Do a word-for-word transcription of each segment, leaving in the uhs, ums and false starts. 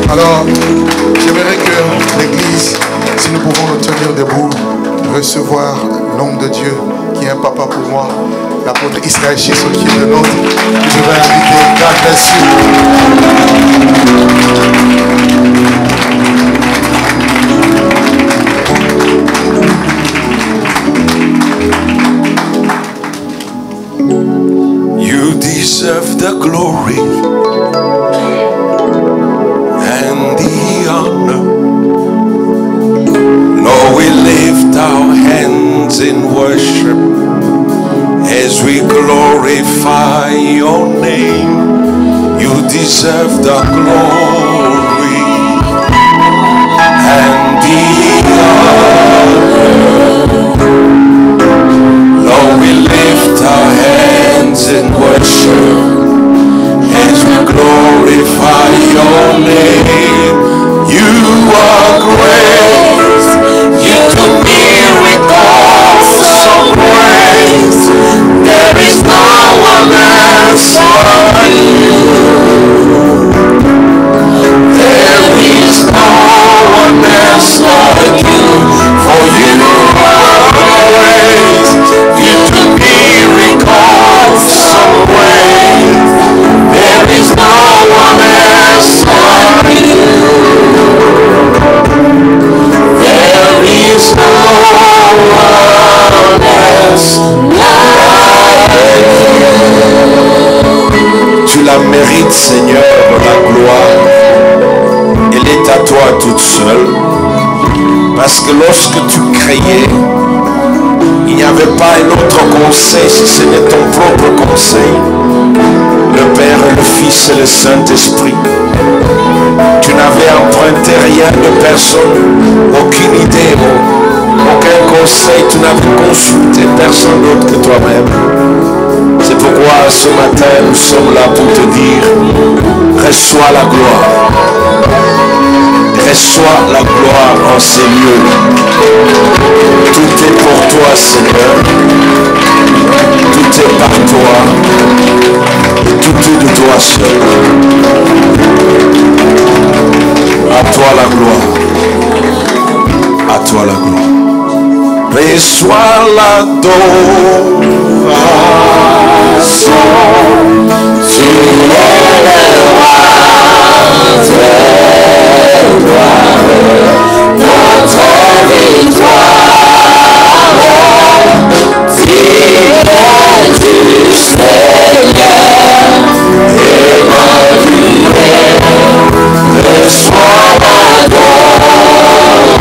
Alors, j'aimerais que l'église, si nous pouvons nous tenir debout, recevoir l'homme de Dieu qui est un papa pour moi, l'apôtre Israël Chisson qui est le nôtre. Je vais inviter, God bless you. You deserve the glory and the honor. Lord, we lift our hands in worship as we glorify your name. You deserve the glory and the honor. Lord, we lift our hands in worship as we glorify your name. You are great. You do miracles so great. There is no one else like you. There is no one else like you. For you are great. You do miracles so great. There is no one else like you. There is no one else like you. Tu la mérites, Seigneur, la gloire. Elle est à toi toute seule. Parce que lorsque tu créais, il n'y avait pas un autre conseil si ce n'est ton propre conseil. Le Père, le Fils et le Saint-Esprit. Tu n'avais emprunté rien de personne, aucune idée, aucun conseil. Tu n'avais consulté personne d'autre que toi-même. C'est pourquoi ce matin nous sommes là pour te dire, reçois la gloire. Reçois la gloire en ces lieux. Tout est pour toi, Seigneur. Tout est par toi. Tout est de toi seul. À toi la gloire. À toi la gloire. Reçois l'adoration. Tu es le roi de gloire. Notre victoire. Fidèle du Seigneur. Emmanuel. Reçois l'adoration.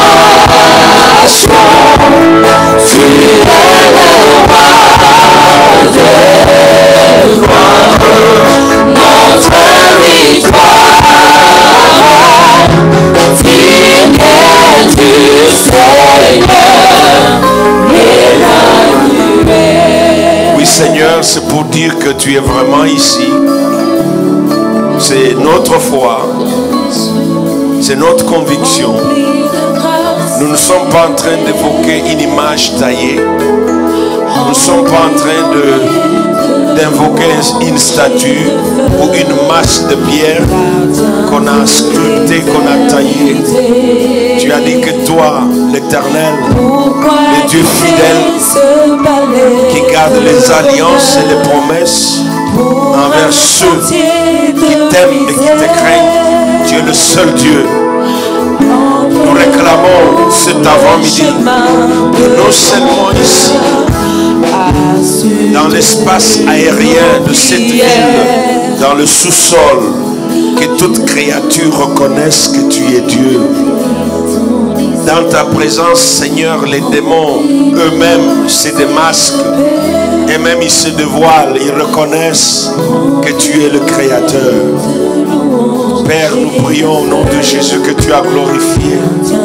Tu es le roi de gloire. Notre victoire. Fidèle du Seigneur. Emmanuel. Oui, Seigneur, c'est pour dire que tu es vraiment ici. C'est notre foi, c'est notre conviction. Nous ne sommes pas en train d'évoquer une image taillée. Nous ne sommes pas en train de, d'invoquer une statue ou une masse de pierre qu'on a sculptée, qu'on a taillée. Tu as dit que toi, l'Éternel, le Dieu fidèle, qui garde les alliances et les promesses envers ceux qui t'aiment et qui te craignent. Tu es le seul Dieu. Nous réclamons cet avant-midi que non seulement ici, dans l'espace aérien de cette ville, dans le sous-sol, que toute créature reconnaisse que tu es Dieu. Dans ta présence, Seigneur, les démons eux-mêmes se démasquent et même ils se dévoilent, ils reconnaissent que tu es le Créateur. Père, nous prions au nom de Jésus que tu as glorifié.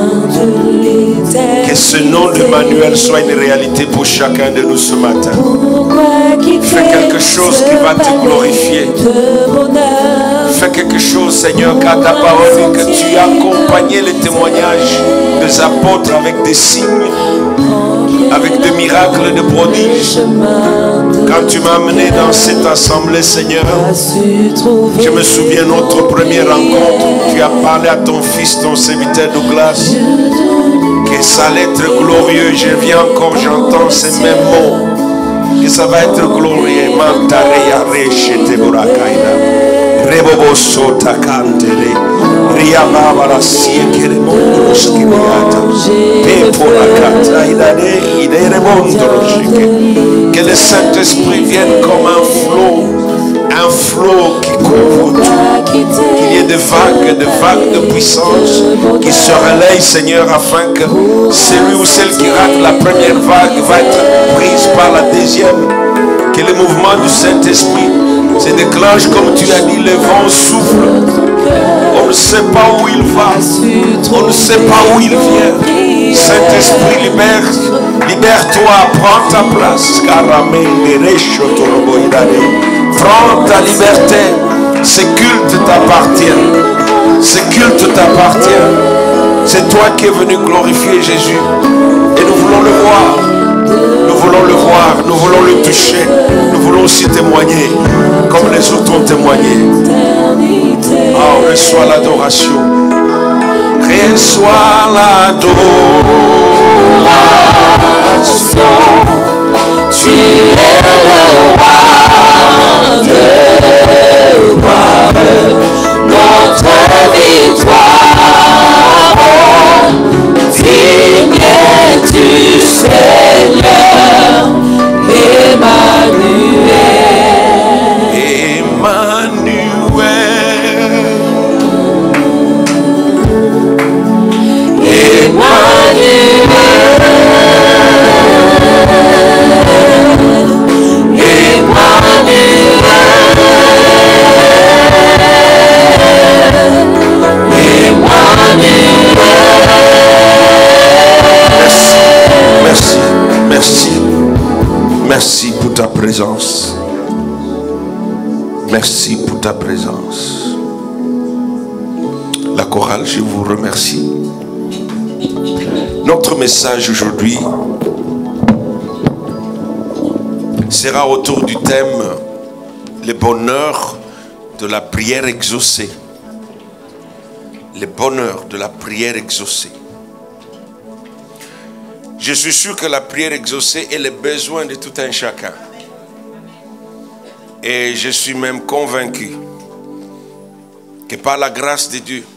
Que ce nom d'Emmanuel soit une réalité pour chacun de nous ce matin. Fais quelque chose qui va te glorifier. Fais quelque chose, Seigneur, car ta parole dit que tu as accompagné les témoignages des apôtres avec des signes. avec des miracles, des prodiges. Quand tu m'as amené dans cette assemblée, Seigneur, je me souviens de notre première rencontre où tu as parlé à ton fils, ton serviteur Douglas, que ça allait être glorieux. Je viens encore, j'entends ces mêmes mots, que ça va être glorieux. Mantareya rechete burakaina, rebobo sota kantele, riababa la siekere mondos kibiata, pepora kata idade idere mondroshike. Que le Saint-Esprit vienne comme un flot, un flot qui couvre tout. Qu'il y ait des vagues, des vagues de puissance qui se relayent, Seigneur, afin que celui ou celle qui rate la première vague va être prise par la deuxième. Que le mouvement du Saint-Esprit se déclenche, comme tu as dit, le vent souffle. On ne sait pas où il va, on ne sait pas où il vient. Saint-Esprit, libère, libère-toi, prends ta place. Prends ta liberté. Ce culte t'appartient. Ce culte t'appartient. C'est toi qui es venu glorifier Jésus. Et nous voulons le voir. Nous voulons le voir. Nous voulons le toucher. Nous voulons aussi témoigner comme les autres ont témoigné. Oh, reçois l'adoration. Reçois l'adoration. Tu es le roi de gloire, notre victoire. Digne es-tu, Seigneur, Emmanuel. Emmanuel. Merci, merci, merci pour ta présence. Merci pour ta présence. La chorale, je vous remercie. Notre message aujourd'hui sera autour du thème le bonheur de la prière exaucée. Le bonheur de la prière exaucée. Je suis sûr que la prière exaucée est le besoin de tout un chacun. Et je suis même convaincu que par la grâce de Dieu,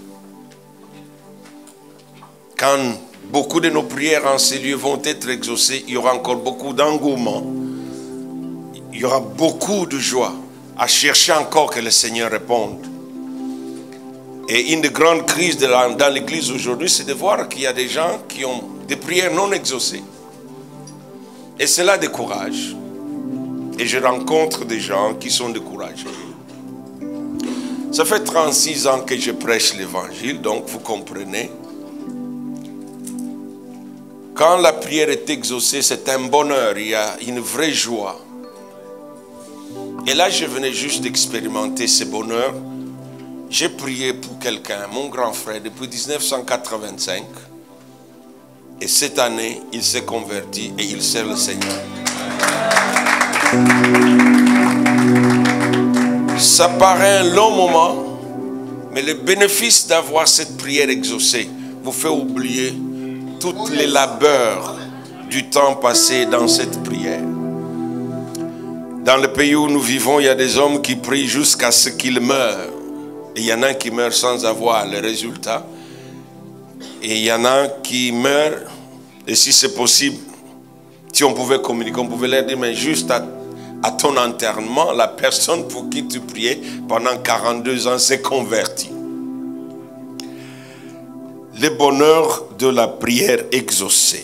quand beaucoup de nos prières en ces lieux vont être exaucées, il y aura encore beaucoup d'engouement. Il y aura beaucoup de joie à chercher encore que le Seigneur réponde. Et une des grandes crises de la, dans l'église aujourd'hui, c'est de voir qu'il y a des gens qui ont des prières non exaucées. Et cela décourage. Et je rencontre des gens qui sont découragés. Ça fait trente-six ans que je prêche l'évangile, donc vous comprenez. Quand la prière est exaucée, c'est un bonheur, il y a une vraie joie. Et là, je venais juste d'expérimenter ce bonheur. J'ai prié pour quelqu'un, mon grand frère, depuis mille neuf cent quatre-vingt-cinq. Et cette année, il s'est converti et il sert le Seigneur. Ça paraît un long moment, mais le bénéfice d'avoir cette prière exaucée vous fait oublier tous les labeurs du temps passé dans cette prière. Dans le pays où nous vivons, il y a des hommes qui prient jusqu'à ce qu'ils meurent. Et il y en a qui meurent sans avoir le résultat. Et il y en a qui meurent, et si c'est possible, si on pouvait communiquer, on pouvait leur dire, mais juste à, à ton enterrement, la personne pour qui tu priais pendant quarante-deux ans s'est convertie. Le bonheur de la prière exaucée.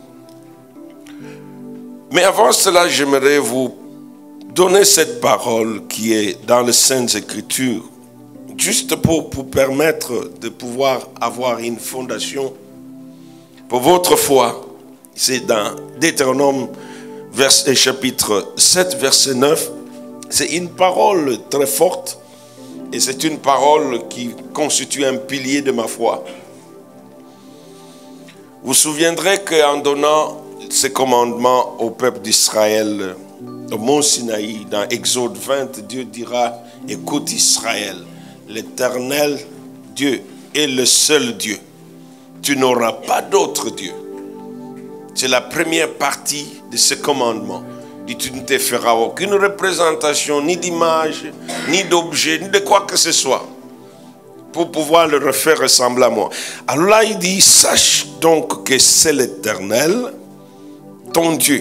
Mais avant cela, j'aimerais vous donner cette parole qui est dans les Saintes Écritures, juste pour vous permettre de pouvoir avoir une fondation pour votre foi. C'est dans Deutéronome verset, chapitre sept, verset neuf. C'est une parole très forte et c'est une parole qui constitue un pilier de ma foi. Vous vous souviendrez qu'en donnant ces commandements au peuple d'Israël au mont Sinaï, dans Exode vingt, Dieu dira, écoute Israël, l'Éternel Dieu est le seul Dieu. Tu n'auras pas d'autre Dieu. C'est la première partie de ce commandement. Dit, tu ne te feras aucune représentation, ni d'image, ni d'objet, ni de quoi que ce soit, pour pouvoir le refaire ressembler à moi. Alors là, il dit, sache donc que c'est l'Éternel, ton Dieu.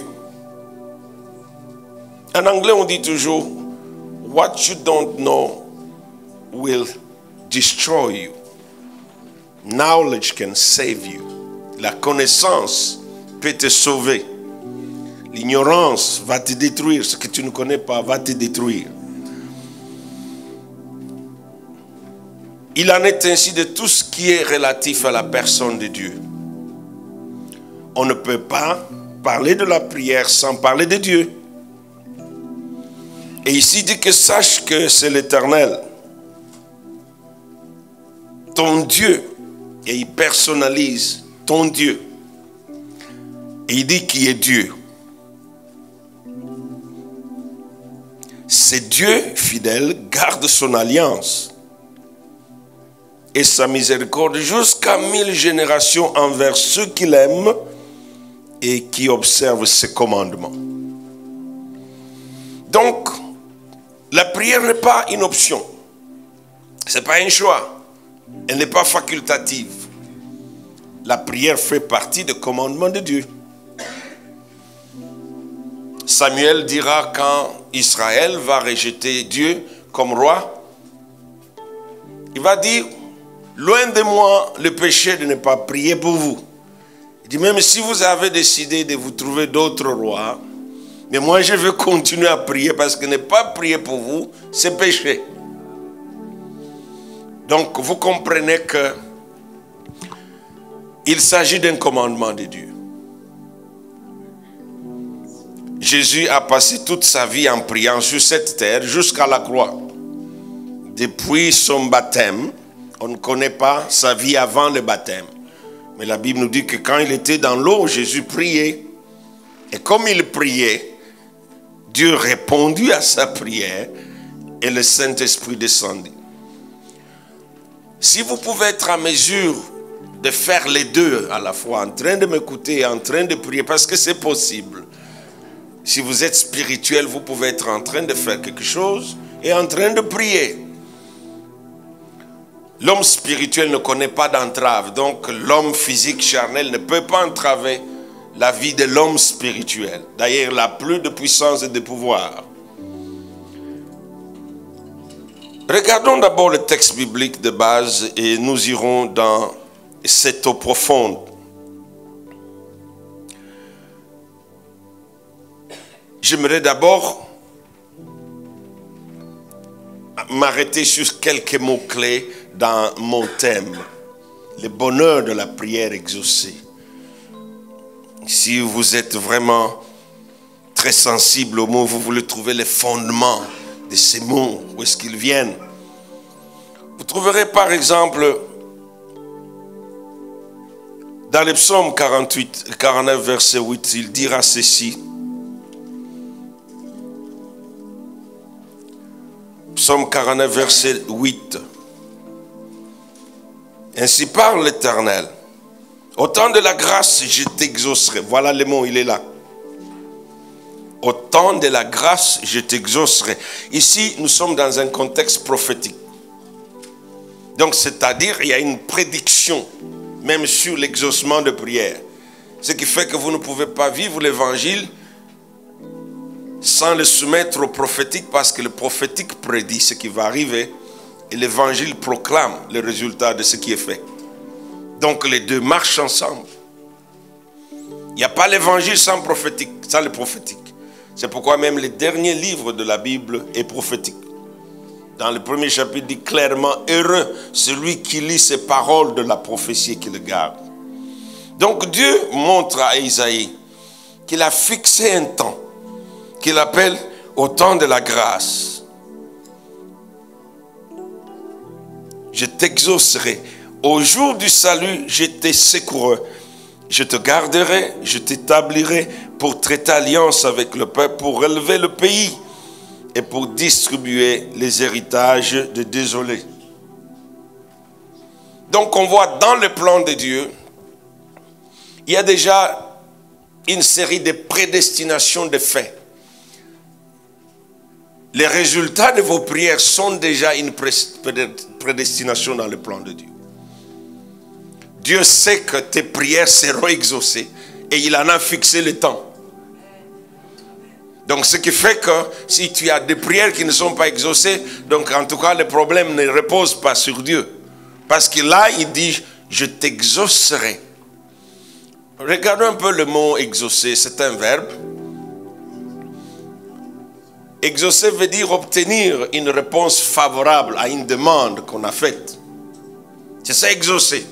En anglais, on dit toujours, what you don't know will destroy you. Knowledge can save you. La connaissance peut te sauver. L'ignorance va te détruire. Ce que tu ne connais pas va te détruire. Il en est ainsi de tout ce qui est relatif à la personne de Dieu. On ne peut pas parler de la prière sans parler de Dieu. Et ici, il dit que sache que c'est l'Éternel, ton Dieu. Et il personnalise ton Dieu. Et il dit qu'il est Dieu. C'est Dieu fidèle, garde son alliance et sa miséricorde jusqu'à mille générations envers ceux qui l'aiment et qui observent ses commandements. Donc, la prière n'est pas une option. Ce n'est pas un choix. Elle n'est pas facultative. La prière fait partie des commandements de Dieu. Samuel dira quand Israël va rejeter Dieu comme roi, il va dire, loin de moi le péché de ne pas prier pour vous. Il dit, même si vous avez décidé de vous trouver d'autres rois, mais moi je veux continuer à prier parce que ne pas prier pour vous, c'est péché. Donc vous comprenez que il s'agit d'un commandement de Dieu. Jésus a passé toute sa vie en priant sur cette terre jusqu'à la croix. Depuis son baptême, on ne connaît pas sa vie avant le baptême. Mais la Bible nous dit que quand il était dans l'eau, Jésus priait. Et comme il priait, Dieu répondit à sa prière et le Saint-Esprit descendit. Si vous pouvez être en mesure de faire les deux à la fois, en train de m'écouter et en train de prier, parce que c'est possible. Si vous êtes spirituel, vous pouvez être en train de faire quelque chose et en train de prier. L'homme spirituel ne connaît pas d'entrave, donc l'homme physique charnel ne peut pas entraver la vie de l'homme spirituel. D'ailleurs, il n'a plus de puissance et de pouvoir. Regardons d'abord le texte biblique de base et nous irons dans cette eau profonde. J'aimerais d'abord m'arrêter sur quelques mots-clés dans mon thème, le bonheur de la prière exaucée. Si vous êtes vraiment très sensible aux mots, vous voulez trouver les fondements de ces mots, où est-ce qu'ils viennent. Vous trouverez par exemple dans le psaume quarante-huit, quarante-neuf, verset huit, il dira ceci. Psaume quarante-neuf, verset huit. Ainsi parle l'Éternel. Au temps de la grâce, je t'exaucerai. Voilà le mot, il est là. Au temps de la grâce, je t'exaucerai. Ici, nous sommes dans un contexte prophétique. Donc, c'est-à-dire, il y a une prédiction, même sur l'exaucement de prière. Ce qui fait que vous ne pouvez pas vivre l'évangile sans le soumettre au prophétique, parce que le prophétique prédit ce qui va arriver et l'évangile proclame le résultat de ce qui est fait. Donc les deux marchent ensemble. Il n'y a pas l'évangile sans prophétique, sans le prophétique. C'est pourquoi même le dernier livre de la Bible est prophétique. Dans le premier chapitre, il dit clairement, heureux celui qui lit ces paroles de la prophétie et qui le garde. Donc Dieu montre à Isaïe qu'il a fixé un temps qu'il appelle au temps de la grâce. Je t'exaucerai. Au jour du salut, je te secouerai. Je te garderai, je t'établirai pour traiter alliance avec le peuple, pour relever le pays et pour distribuer les héritages des désolés. Donc on voit dans le plan de Dieu, il y a déjà une série de prédestinations de faits. Les résultats de vos prières sont déjà une prédestination dans le plan de Dieu. Dieu sait que tes prières seront exaucées et il en a fixé le temps. Donc ce qui fait que si tu as des prières qui ne sont pas exaucées, donc en tout cas le problème ne repose pas sur Dieu. Parce que là il dit, je t'exaucerai. Regardons un peu le mot exaucer, c'est un verbe. Exaucer veut dire obtenir une réponse favorable à une demande qu'on a faite. C'est ça exaucer.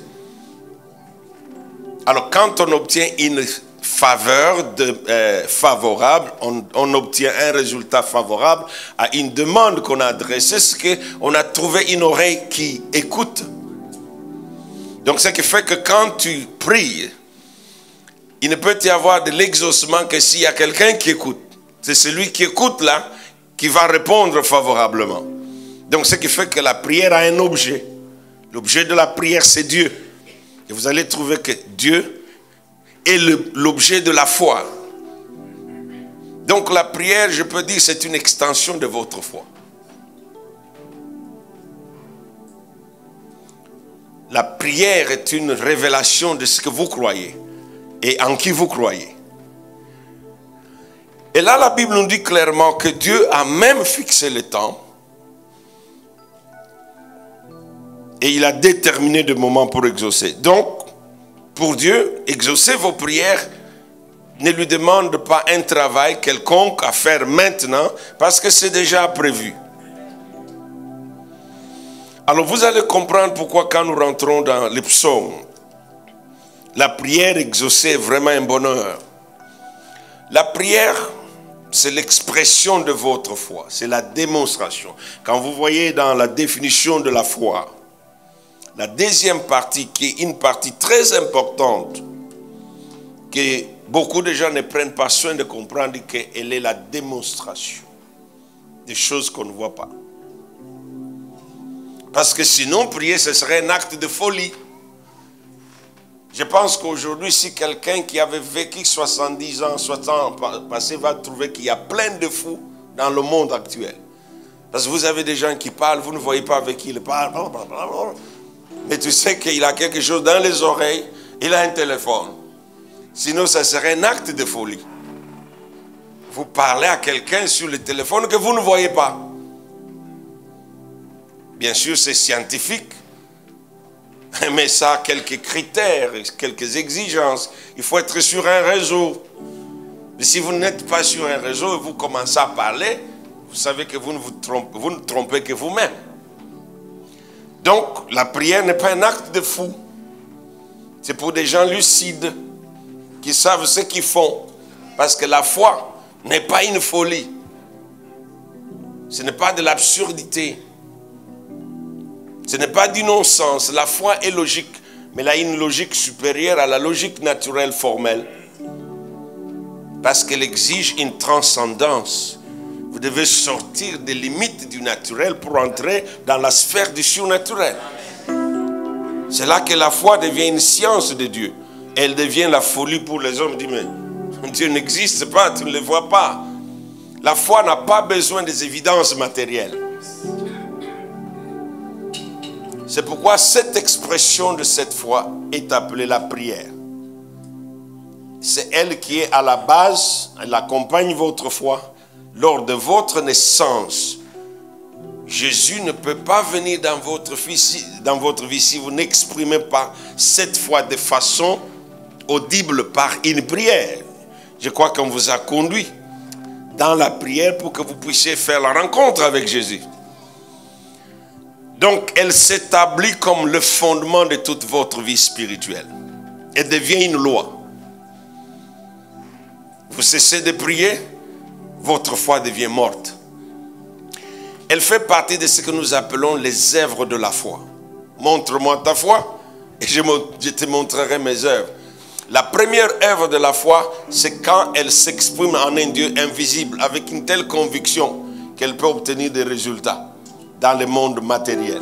Alors quand on obtient une faveur de, euh, favorable, on, on obtient un résultat favorable à une demande qu'on a adressée, c'est qu'on a trouvé une oreille qui écoute. Donc ce qui fait que quand tu pries, il ne peut y avoir de l'exaucement que s'il y a quelqu'un qui écoute. C'est celui qui écoute là qui va répondre favorablement. Donc ce qui fait que la prière a un objet. L'objet de la prière c'est Dieu. Et vous allez trouver que Dieu est l'objet de la foi. Donc la prière, je peux dire, c'est une extension de votre foi. La prière est une révélation de ce que vous croyez et en qui vous croyez. Et là, la Bible nous dit clairement que Dieu a même fixé le temps et il a déterminé des moments pour exaucer. Donc, pour Dieu, exaucer vos prières ne lui demande pas un travail quelconque à faire maintenant parce que c'est déjà prévu. Alors vous allez comprendre pourquoi quand nous rentrons dans les psaumes, la prière exaucée est vraiment un bonheur. La prière, c'est l'expression de votre foi, c'est la démonstration. Quand vous voyez dans la définition de la foi, la deuxième partie, qui est une partie très importante, que beaucoup de gens ne prennent pas soin de comprendre, qu'elle est la démonstration des choses qu'on ne voit pas. Parce que sinon, prier, ce serait un acte de folie. Je pense qu'aujourd'hui, si quelqu'un qui avait vécu soixante-dix ans, soixante ans passés, va trouver qu'il y a plein de fous dans le monde actuel. Parce que vous avez des gens qui parlent, vous ne voyez pas avec qui ils parlent. Mais tu sais qu'il a quelque chose dans les oreilles, il a un téléphone. Sinon, ça serait un acte de folie. Vous parlez à quelqu'un sur le téléphone que vous ne voyez pas. Bien sûr, c'est scientifique, mais ça a quelques critères, quelques exigences. Il faut être sur un réseau. Mais si vous n'êtes pas sur un réseau et vous commencez à parler, vous savez que vous ne vous trompez, vous ne trompez que vous-même. Donc, la prière n'est pas un acte de fou. C'est pour des gens lucides, qui savent ce qu'ils font. Parce que la foi n'est pas une folie. Ce n'est pas de l'absurdité. Ce n'est pas du non-sens. La foi est logique, mais elle a une logique supérieure à la logique naturelle formelle. Parce qu'elle exige une transcendance. Vous devez sortir des limites du naturel pour entrer dans la sphère du surnaturel. C'est là que la foi devient une science de Dieu. Elle devient la folie pour les hommes. Dit, mais Dieu n'existe pas, tu ne le vois pas. La foi n'a pas besoin des évidences matérielles. C'est pourquoi cette expression de cette foi est appelée la prière. C'est elle qui est à la base, elle accompagne votre foi. Lors de votre naissance, Jésus ne peut pas venir dans votre vie, dans votre vie si vous n'exprimez pas cette foi de façon audible par une prière. Je crois qu'on vous a conduit dans la prière pour que vous puissiez faire la rencontre avec Jésus. Donc, elle s'établit comme le fondement de toute votre vie spirituelle. Elle devient une loi. Vous cessez de prier, votre foi devient morte. Elle fait partie de ce que nous appelons les œuvres de la foi. Montre-moi ta foi et je te montrerai mes œuvres. La première œuvre de la foi, c'est quand elle s'exprime en un Dieu invisible, avec une telle conviction qu'elle peut obtenir des résultats dans le monde matériel.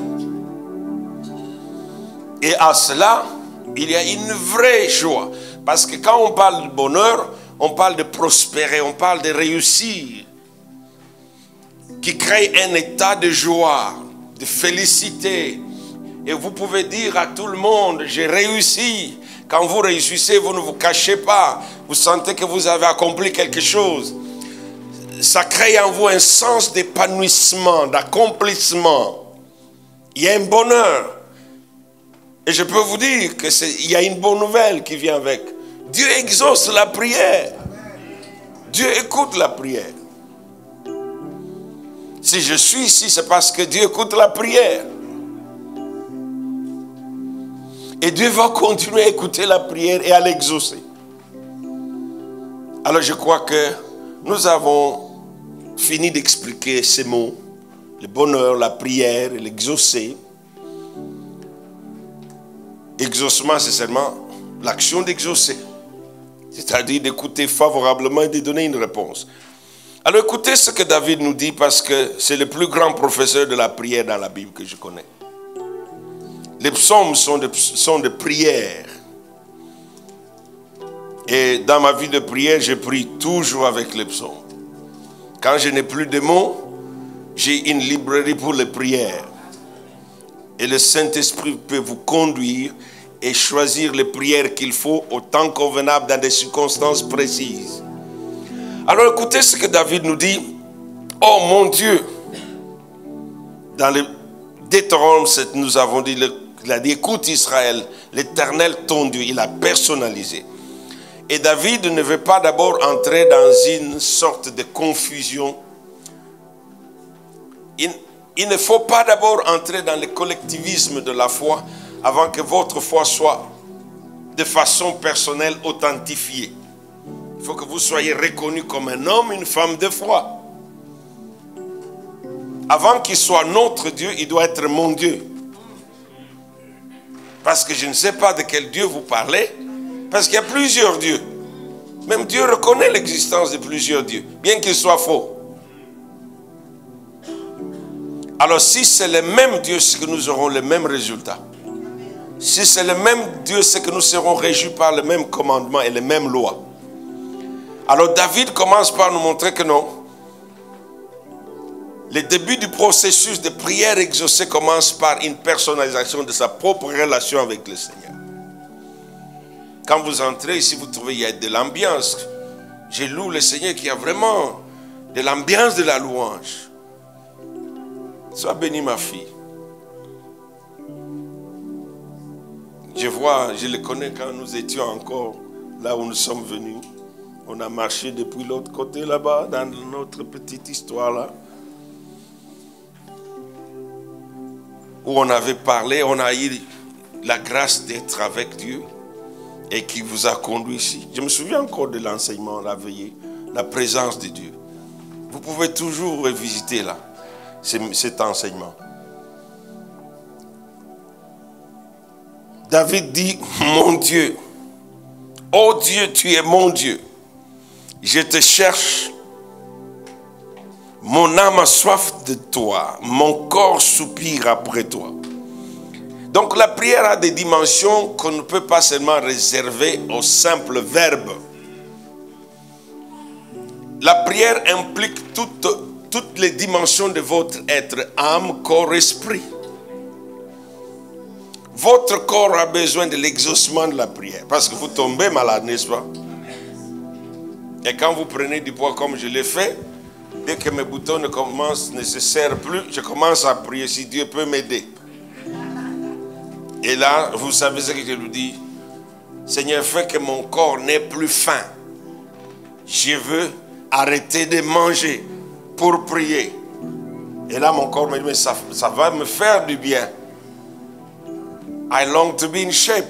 Et à cela, il y a une vraie joie. Parce que quand on parle de bonheur, on parle de prospérer, on parle de réussir, qui crée un état de joie, de félicité. Et vous pouvez dire à tout le monde, j'ai réussi. Quand vous réussissez, vous ne vous cachez pas. Vous sentez que vous avez accompli quelque chose. Ça crée en vous un sens d'épanouissement, d'accomplissement. Il y a un bonheur. Et je peux vous dire qu'il y a une bonne nouvelle qui vient avec. Dieu exauce la prière. Dieu écoute la prière. Si je suis ici, c'est parce que Dieu écoute la prière. Et Dieu va continuer à écouter la prière et à l'exaucer. Alors je crois que nous avons fini d'expliquer ces mots. Le bonheur, la prière et l'exaucer. Exaucement, c'est seulement l'action d'exaucer. C'est-à-dire d'écouter favorablement et de donner une réponse. Alors écoutez ce que David nous dit parce que c'est le plus grand professeur de la prière dans la Bible que je connais. Les psaumes sont des, sont des prières. Et dans ma vie de prière, je prie toujours avec les psaumes. Quand je n'ai plus de mots, j'ai une librairie pour les prières. Et le Saint-Esprit peut vous conduire et choisir les prières qu'il faut au temps convenable dans des circonstances précises. Alors écoutez ce que David nous dit. Oh mon Dieu, dans le Deutéronome, nous avons dit, il a dit, écoute Israël, l'Éternel ton Dieu, il a personnalisé. Et David ne veut pas d'abord entrer dans une sorte de confusion. Il, il ne faut pas d'abord entrer dans le collectivisme de la foi avant que votre foi soit de façon personnelle authentifiée. Il faut que vous soyez reconnu comme un homme, une femme de foi. Avant qu'il soit notre Dieu, il doit être mon Dieu. Parce que je ne sais pas de quel Dieu vous parlez. Parce qu'il y a plusieurs dieux. Même Dieu reconnaît l'existence de plusieurs dieux, bien qu'ils soient faux. Alors si c'est le même Dieu, c'est que nous aurons le même résultat. Si c'est le même Dieu, c'est que nous serons régis par le même commandement et les mêmes lois. Alors David commence par nous montrer que non. Le début du processus de prière exaucée commence par une personnalisation de sa propre relation avec le Seigneur. Quand vous entrez ici, vous trouvez qu'il y a de l'ambiance. Je loue le Seigneur qui a vraiment de l'ambiance de la louange. Sois béni ma fille. Je vois, je le connais quand nous étions encore là où nous sommes venus. On a marché depuis l'autre côté là-bas, dans notre petite histoire là. Où on avait parlé, on a eu la grâce d'être avec Dieu et qui vous a conduit ici. Je me souviens encore de l'enseignement, la veillée, la présence de Dieu. Vous pouvez toujours revisiter là, cet enseignement. David dit, mon Dieu, oh Dieu, tu es mon Dieu. Je te cherche. Mon âme a soif de toi. Mon corps soupire après toi. Donc la prière a des dimensions qu'on ne peut pas seulement réserver au simple verbe. La prière implique toutes, toutes les dimensions de votre être, âme, corps, esprit. Votre corps a besoin de l'exaucement de la prière. Parce que vous tombez malade, n'est-ce pas? Et quand vous prenez du poids comme je l'ai fait, dès que mes boutons ne, commencent, ne se serrent plus, je commence à prier si Dieu peut m'aider. Et là, vous savez ce que je lui dis? Seigneur, fais que mon corps n'ait plus faim. Je veux arrêter de manger pour prier. Et là, mon corps me dit, mais ça, ça va me faire du bien. I long to be in shape.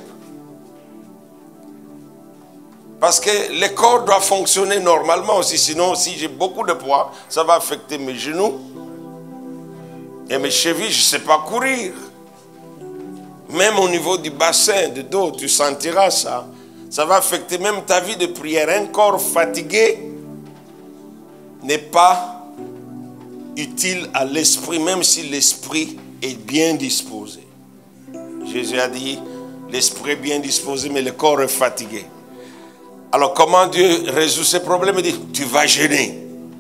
Parce que le corps doit fonctionner normalement aussi. Sinon, si j'ai beaucoup de poids, ça va affecter mes genoux. Et mes chevilles, je ne sais pas courir. Même au niveau du bassin, du dos, tu sentiras ça. Ça va affecter même ta vie de prière. Un corps fatigué n'est pas utile à l'esprit, même si l'esprit est bien disposé. Jésus a dit, l'esprit est bien disposé, mais le corps est fatigué. Alors comment Dieu résout ces problèmes? Il dit, tu vas jeûner.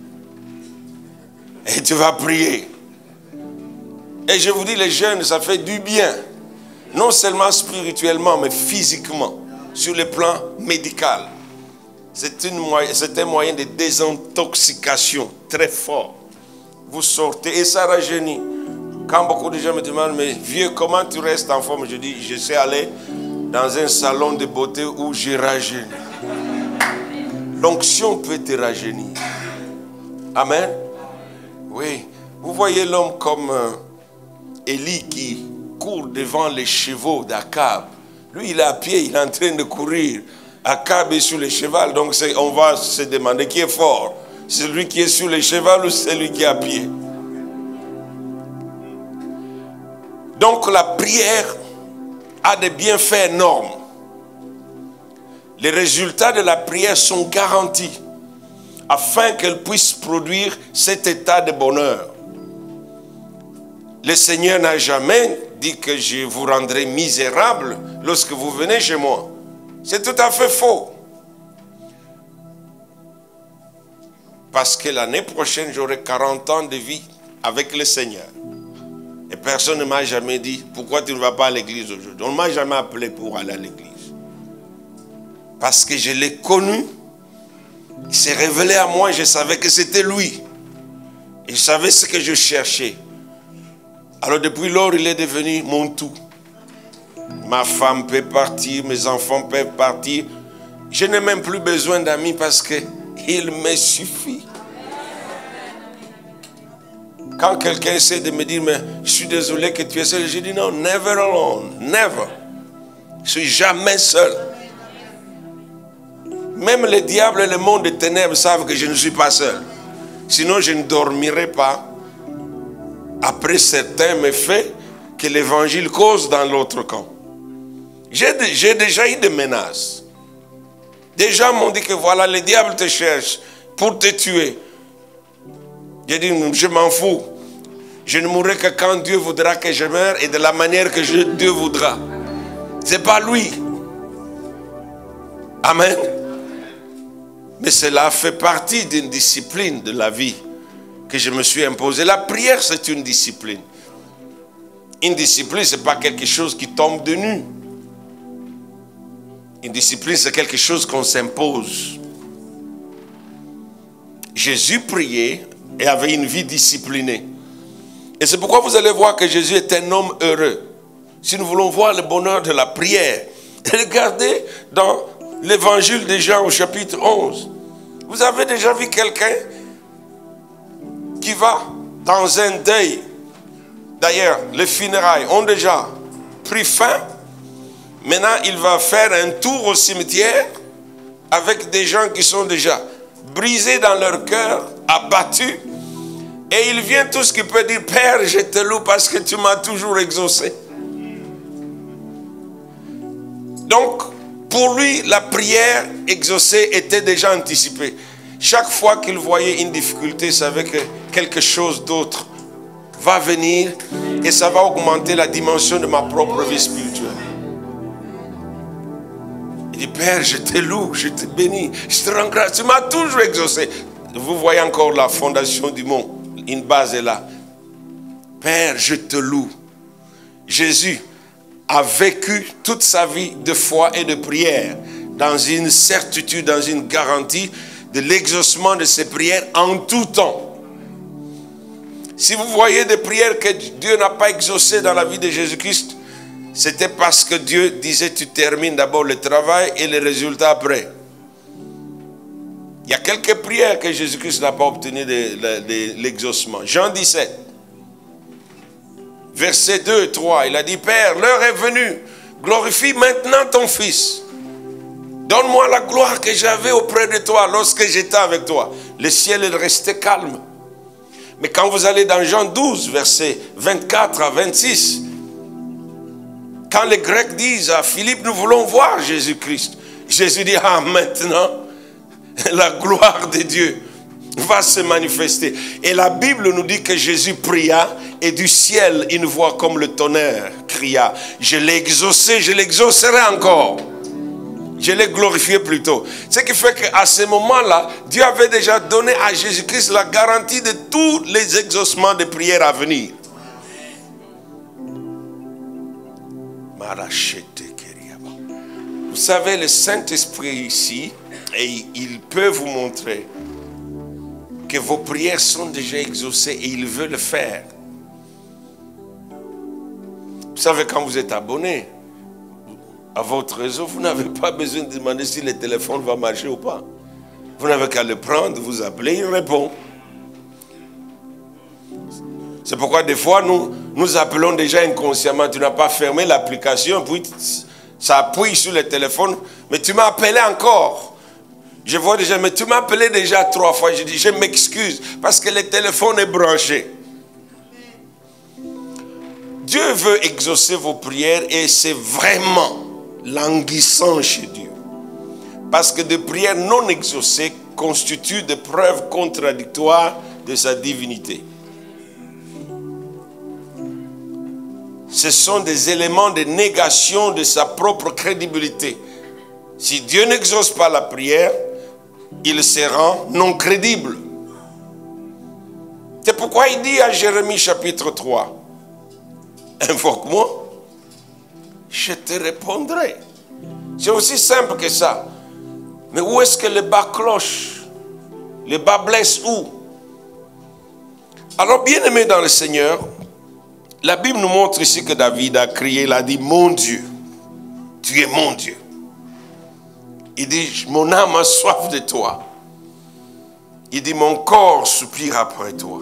Et tu vas prier. Et je vous dis, les jeûnes, ça fait du bien. Non seulement spirituellement, mais physiquement. Sur le plan médical. C'est un moyen de désintoxication très fort. Vous sortez et ça rajeunit. Quand beaucoup de gens me demandent, mais vieux, comment tu restes en forme? Je dis, je sais aller dans un salon de beauté où j'ai rajeuni. L'onction peut te rajeunir. Amen. Oui. Vous voyez l'homme comme euh, Élie qui court devant les chevaux d'Akab. Lui, il est à pied, il est en train de courir. Akab est sur le cheval, donc on va se demander qui est fort. Celui qui est sur le cheval ou celui qui est à pied. Donc la prière a des bienfaits énormes. Les résultats de la prière sont garantis afin qu'elle puisse produire cet état de bonheur. Le Seigneur n'a jamais dit que je vous rendrai misérable lorsque vous venez chez moi. C'est tout à fait faux. Parce que l'année prochaine, j'aurai quarante ans de vie avec le Seigneur. Et personne ne m'a jamais dit, pourquoi tu ne vas pas à l'église aujourd'hui? On ne m'a jamais appelé pour aller à l'église. Parce que je l'ai connu. Il s'est révélé à moi, je savais que c'était lui. Et je savais ce que je cherchais. Alors depuis lors, il est devenu mon tout. Ma femme peut partir, mes enfants peuvent partir. Je n'ai même plus besoin d'amis parce qu'il me suffit. Quand quelqu'un essaie de me dire, mais je suis désolé que tu es seul, je dis non, never alone, never. Je suis jamais seul. Même le diable et le monde des ténèbres savent que je ne suis pas seul. Sinon, je ne dormirai pas après certains méfaits que l'évangile cause dans l'autre camp. J'ai déjà eu des menaces. Des gens m'ont dit que voilà, le diable te cherche pour te tuer. J'ai dit, je m'en fous. Je ne mourrai que quand Dieu voudra que je meure et de la manière que je, Dieu voudra. Ce n'est pas lui. Amen. Mais cela fait partie d'une discipline de la vie que je me suis imposée. La prière, c'est une discipline. Une discipline, ce n'est pas quelque chose qui tombe de nu. Une discipline, c'est quelque chose qu'on s'impose. Jésus priait et avait une vie disciplinée. Et c'est pourquoi vous allez voir que Jésus est un homme heureux. Si nous voulons voir le bonheur de la prière, regardez dans l'évangile de Jean au chapitre onze. Vous avez déjà vu quelqu'un qui va dans un deuil. D'ailleurs, les funérailles ont déjà pris fin. Maintenant, il va faire un tour au cimetière avec des gens qui sont déjà brisés dans leur cœur, abattus. Et il vient tout ce qu'il peut dire, Père, je te loue parce que tu m'as toujours exaucé. Donc, pour lui, la prière exaucée était déjà anticipée. Chaque fois qu'il voyait une difficulté, il savait que quelque chose d'autre va venir et ça va augmenter la dimension de ma propre vie spirituelle. Il dit, Père, je te loue, je te bénis, je te rends grâce, tu m'as toujours exaucé. Vous voyez encore la fondation du mont, une base est là. Père, je te loue. Jésus a vécu toute sa vie de foi et de prière dans une certitude, dans une garantie de l'exaucement de ses prières en tout temps. Si vous voyez des prières que Dieu n'a pas exaucées dans la vie de Jésus-Christ, c'était parce que Dieu disait tu termines d'abord le travail et les résultats après. Il y a quelques prières que Jésus-Christ n'a pas obtenues de, de, de l'exaucement. Jean dix-sept, versets deux et trois, il a dit, Père, l'heure est venue, glorifie maintenant ton Fils. Donne-moi la gloire que j'avais auprès de toi lorsque j'étais avec toi. Le ciel est resté calme. Mais quand vous allez dans Jean douze, versets vingt-quatre à vingt-six, quand les Grecs disent à Philippe, nous voulons voir Jésus-Christ, Jésus dit, ah maintenant, la gloire de Dieu va se manifester. Et la Bible nous dit que Jésus pria et du ciel une voix comme le tonnerre cria, je l'ai exaucé, je l'exaucerai encore. Je l'ai glorifié plutôt. Ce qui fait qu'à ce moment-là, Dieu avait déjà donné à Jésus-Christ la garantie de tous les exaucements de prières à venir. Vous savez, le Saint-Esprit ici, et il peut vous montrer que vos prières sont déjà exaucées et il veut le faire. Vous savez, quand vous êtes abonné à votre réseau, vous n'avez pas besoin de demander si le téléphone va marcher ou pas. Vous n'avez qu'à le prendre, vous appelez, il répond. C'est pourquoi des fois, nous, nous appelons déjà inconsciemment. Tu n'as pas fermé l'application, puis ça appuie sur le téléphone. Mais tu m'as appelé encore. Je vois déjà, mais tu m'as appelé déjà trois fois. Je dis, je m'excuse, parce que le téléphone est branché. Dieu veut exaucer vos prières et c'est vraiment languissant chez Dieu. Parce que des prières non exaucées constituent des preuves contradictoires de sa divinité. Ce sont des éléments de négation de sa propre crédibilité. Si Dieu n'exauce pas la prière, il se rend non crédible. C'est pourquoi il dit à Jérémie chapitre trois, invoque-moi, je te répondrai. C'est aussi simple que ça. Mais où est-ce que le bas cloche? Le bas blesse où? Alors, bien aimé dans le Seigneur, la Bible nous montre ici que David a crié, il a dit, mon Dieu, tu es mon Dieu. Il dit, mon âme a soif de toi. Il dit, mon corps soupire après toi.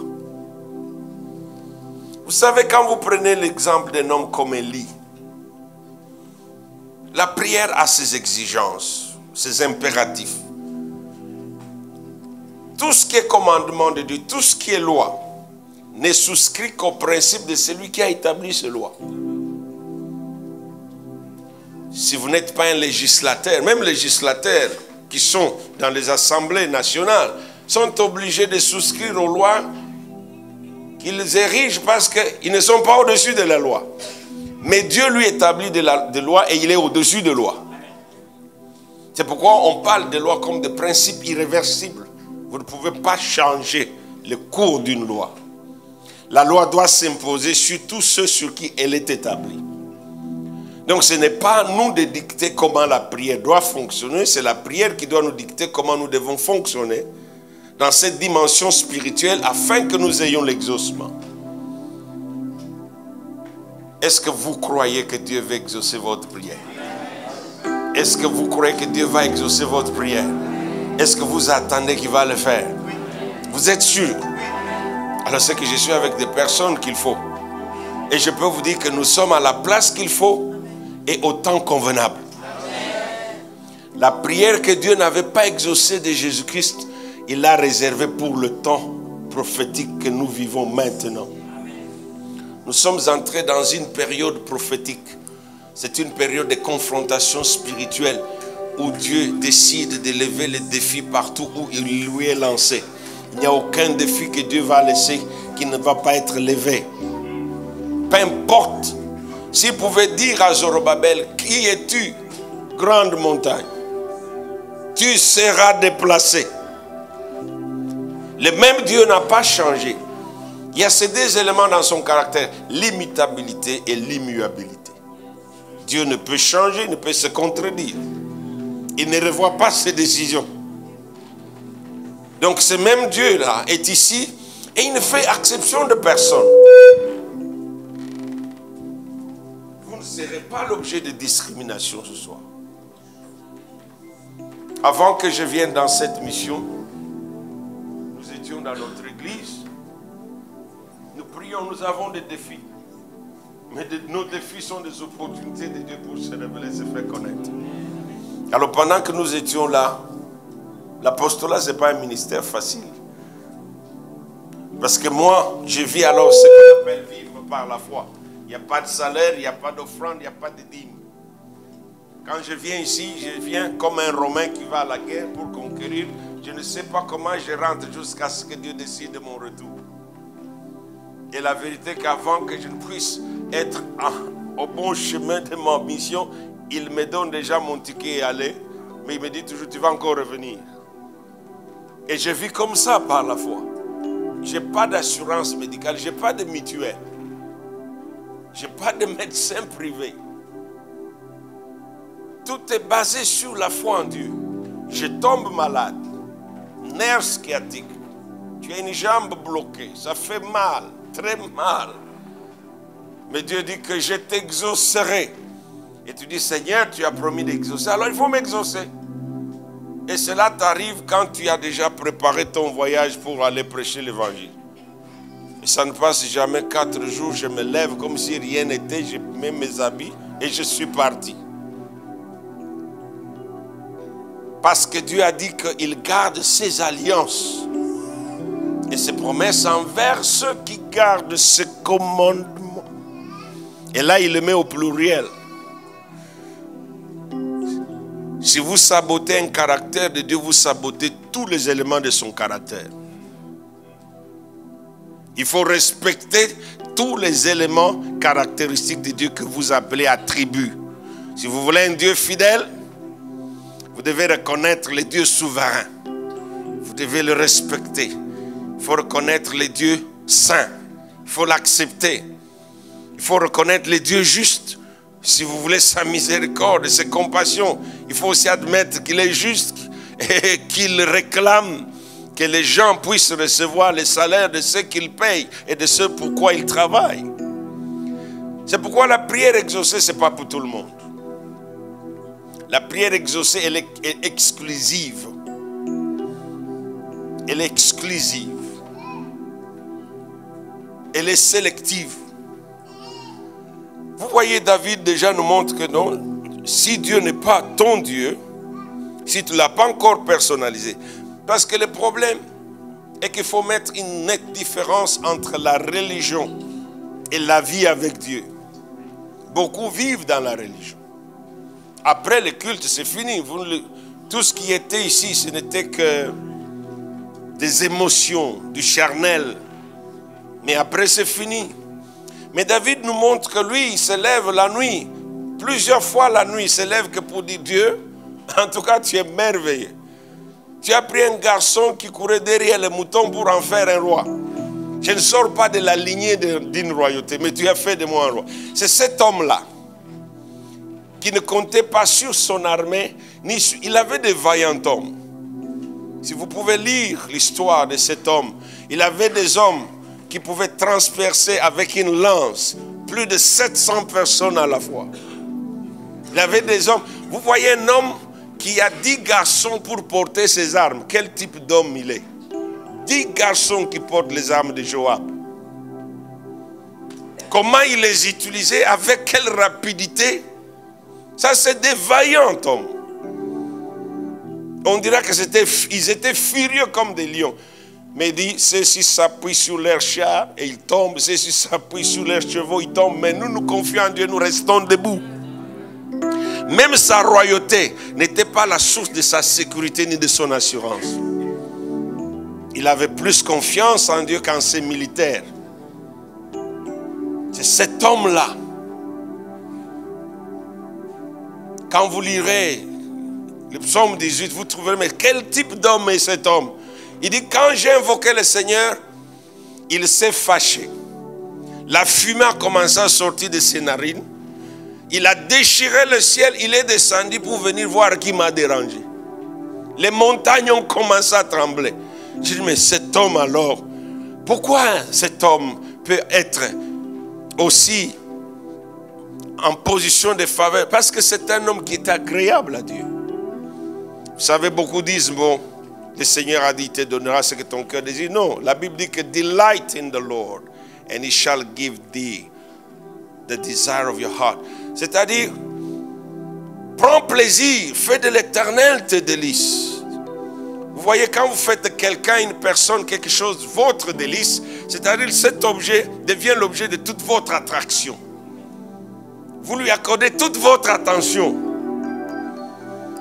Vous savez, quand vous prenez l'exemple d'un homme comme Élie, la prière a ses exigences, ses impératifs. Tout ce qui est commandement de Dieu, tout ce qui est loi, n'est souscrit qu'au principe de celui qui a établi ces lois. Si vous n'êtes pas un législateur, même les législateurs qui sont dans les assemblées nationales sont obligés de souscrire aux lois qu'ils érigent parce qu'ils ne sont pas au-dessus de la loi. Mais Dieu lui établit des de lois et il est au-dessus de lois. C'est pourquoi on parle de lois comme de principes irréversibles. Vous ne pouvez pas changer le cours d'une loi. La loi doit s'imposer sur tous ceux sur qui elle est établie. Donc ce n'est pas à nous de dicter comment la prière doit fonctionner, c'est la prière qui doit nous dicter comment nous devons fonctionner dans cette dimension spirituelle afin que nous ayons l'exaucement. Est-ce que vous croyez que Dieu va exaucer votre prière? Est-ce que vous croyez que Dieu va exaucer votre prière? Est-ce que vous attendez qu'il va le faire? Vous êtes sûr? Alors c'est que je suis avec des personnes qu'il faut. Et je peux vous dire que nous sommes à la place qu'il faut et au temps convenable. La prière que Dieu n'avait pas exaucée de Jésus-Christ, il l'a réservée pour le temps prophétique que nous vivons maintenant. Nous sommes entrés dans une période prophétique. C'est une période de confrontation spirituelle où Dieu décide de lever les défis partout où il lui est lancé. Il n'y a aucun défi que Dieu va laisser qui ne va pas être levé. Peu importe. S'il pouvait dire à Zorobabel, qui es-tu, grande montagne? Tu seras déplacé. Le même Dieu n'a pas changé. Il y a ces deux éléments dans son caractère, l'imitabilité et l'immuabilité. Dieu ne peut changer, ne peut se contredire. Il ne revoit pas ses décisions. Donc ce même Dieu-là est ici et il ne fait exception de personne. Vous ne serez pas l'objet de discrimination ce soir. Avant que je vienne dans cette mission, nous étions dans notre église. Nous prions, nous avons des défis. Mais de, nos défis sont des opportunités de Dieu pour se révéler, se faire connaître. Alors pendant que nous étions là, l'apostolat, ce n'est pas un ministère facile. Parce que moi, je vis alors ce qu'on appelle vivre par la foi. Il n'y a pas de salaire, il n'y a pas d'offrande, il n'y a pas de dîme. Quand je viens ici, je viens comme un Romain qui va à la guerre pour conquérir. Je ne sais pas comment je rentre jusqu'à ce que Dieu décide de mon retour. Et la vérité qu'avant que je ne puisse être au bon chemin de ma mission, il me donne déjà mon ticket et aller. Mais il me dit toujours, tu vas encore revenir. Et je vis comme ça par la foi. Je n'ai pas d'assurance médicale, je n'ai pas de mutuelle. Je n'ai pas de médecin privé. Tout est basé sur la foi en Dieu. Je tombe malade, nerf sciatique. Tu as une jambe bloquée, ça fait mal, très mal. Mais Dieu dit que je t'exaucerai. Et tu dis, Seigneur, tu as promis d'exaucer. Alors il faut m'exaucer. Et cela t'arrive quand tu as déjà préparé ton voyage pour aller prêcher l'évangile. Et ça ne passe jamais quatre jours, je me lève comme si rien n'était, je mets mes habits et je suis parti. Parce que Dieu a dit qu'il garde ses alliances et ses promesses envers ceux qui gardent ses commandements. Et là, il le met au pluriel. Si vous sabotez un caractère de Dieu, vous sabotez tous les éléments de son caractère. Il faut respecter tous les éléments caractéristiques de Dieu que vous appelez attributs. Si vous voulez un Dieu fidèle, vous devez reconnaître les dieux souverains. Vous devez le respecter. Il faut reconnaître les dieux saints. Il faut l'accepter. Il faut reconnaître les dieux justes. Si vous voulez sa miséricorde et sa compassion, il faut aussi admettre qu'il est juste et qu'il réclame que les gens puissent recevoir les salaires de ceux qu'ils payent et de ceux pour quoi ils travaillent. C'est pourquoi la prière exaucée, ce n'est pas pour tout le monde. La prière exaucée, elle est exclusive. Elle est exclusive. Elle est sélective. Vous voyez, David déjà nous montre que non, si Dieu n'est pas ton Dieu, si tu ne l'as pas encore personnalisé, parce que le problème est qu'il faut mettre une nette différence entre la religion et la vie avec Dieu. Beaucoup vivent dans la religion. Après le culte, c'est fini. Vous, le, tout ce qui était ici, ce n'était que des émotions, du charnel. Mais après, c'est fini. Mais David nous montre que lui, il se lève la nuit. Plusieurs fois la nuit, il se lève que pour dire Dieu, en tout cas, tu es merveilleux. Tu as pris un garçon qui courait derrière les moutons pour en faire un roi. Je ne sors pas de la lignée d'une royauté, mais tu as fait de moi un roi. C'est cet homme-là qui ne comptait pas sur son armée, ni sur... il avait des vaillants hommes. Si vous pouvez lire l'histoire de cet homme, il avait des hommes qui pouvaient transpercer avec une lance plus de sept cents personnes à la fois. Il avait des hommes. Vous voyez un homme qui a dix garçons pour porter ses armes. Quel type d'homme il est? Dix garçons qui portent les armes de Joab. Comment il les utilisait, avec quelle rapidité? Ça, c'est des vaillants hommes. On dirait que c'était, ils étaient furieux comme des lions. Mais il dit, ceux-ci s'appuient sur leurs chars et ils tombent. Ceux-ci s'appuient sur leurs chevaux, ils tombent. Mais nous, nous confions en Dieu, nous restons debout. Même sa royauté n'était pas la source de sa sécurité ni de son assurance. Il avait plus confiance en Dieu qu'en ses militaires. C'est cet homme-là. Quand vous lirez le psaume dix-huit, vous trouverez, mais quel type d'homme est cet homme? Il dit, quand j'ai invoqué le Seigneur, il s'est fâché. La fumée a commencé à sortir de ses narines. Il a déchiré le ciel, il est descendu pour venir voir qui m'a dérangé. Les montagnes ont commencé à trembler. Je dis, mais cet homme alors, pourquoi cet homme peut être aussi en position de faveur? Parce que c'est un homme qui est agréable à Dieu. Vous savez, beaucoup disent, bon, le Seigneur a dit, il te donnera ce que ton cœur désire. Non, la Bible dit que delight in the Lord and he shall give thee the desire of your heart. C'est-à-dire, prends plaisir, fais de l'éternel tes délices. Vous voyez, quand vous faites de quelqu'un, une personne, quelque chose, votre délice, c'est-à-dire cet objet devient l'objet de toute votre attraction. Vous lui accordez toute votre attention.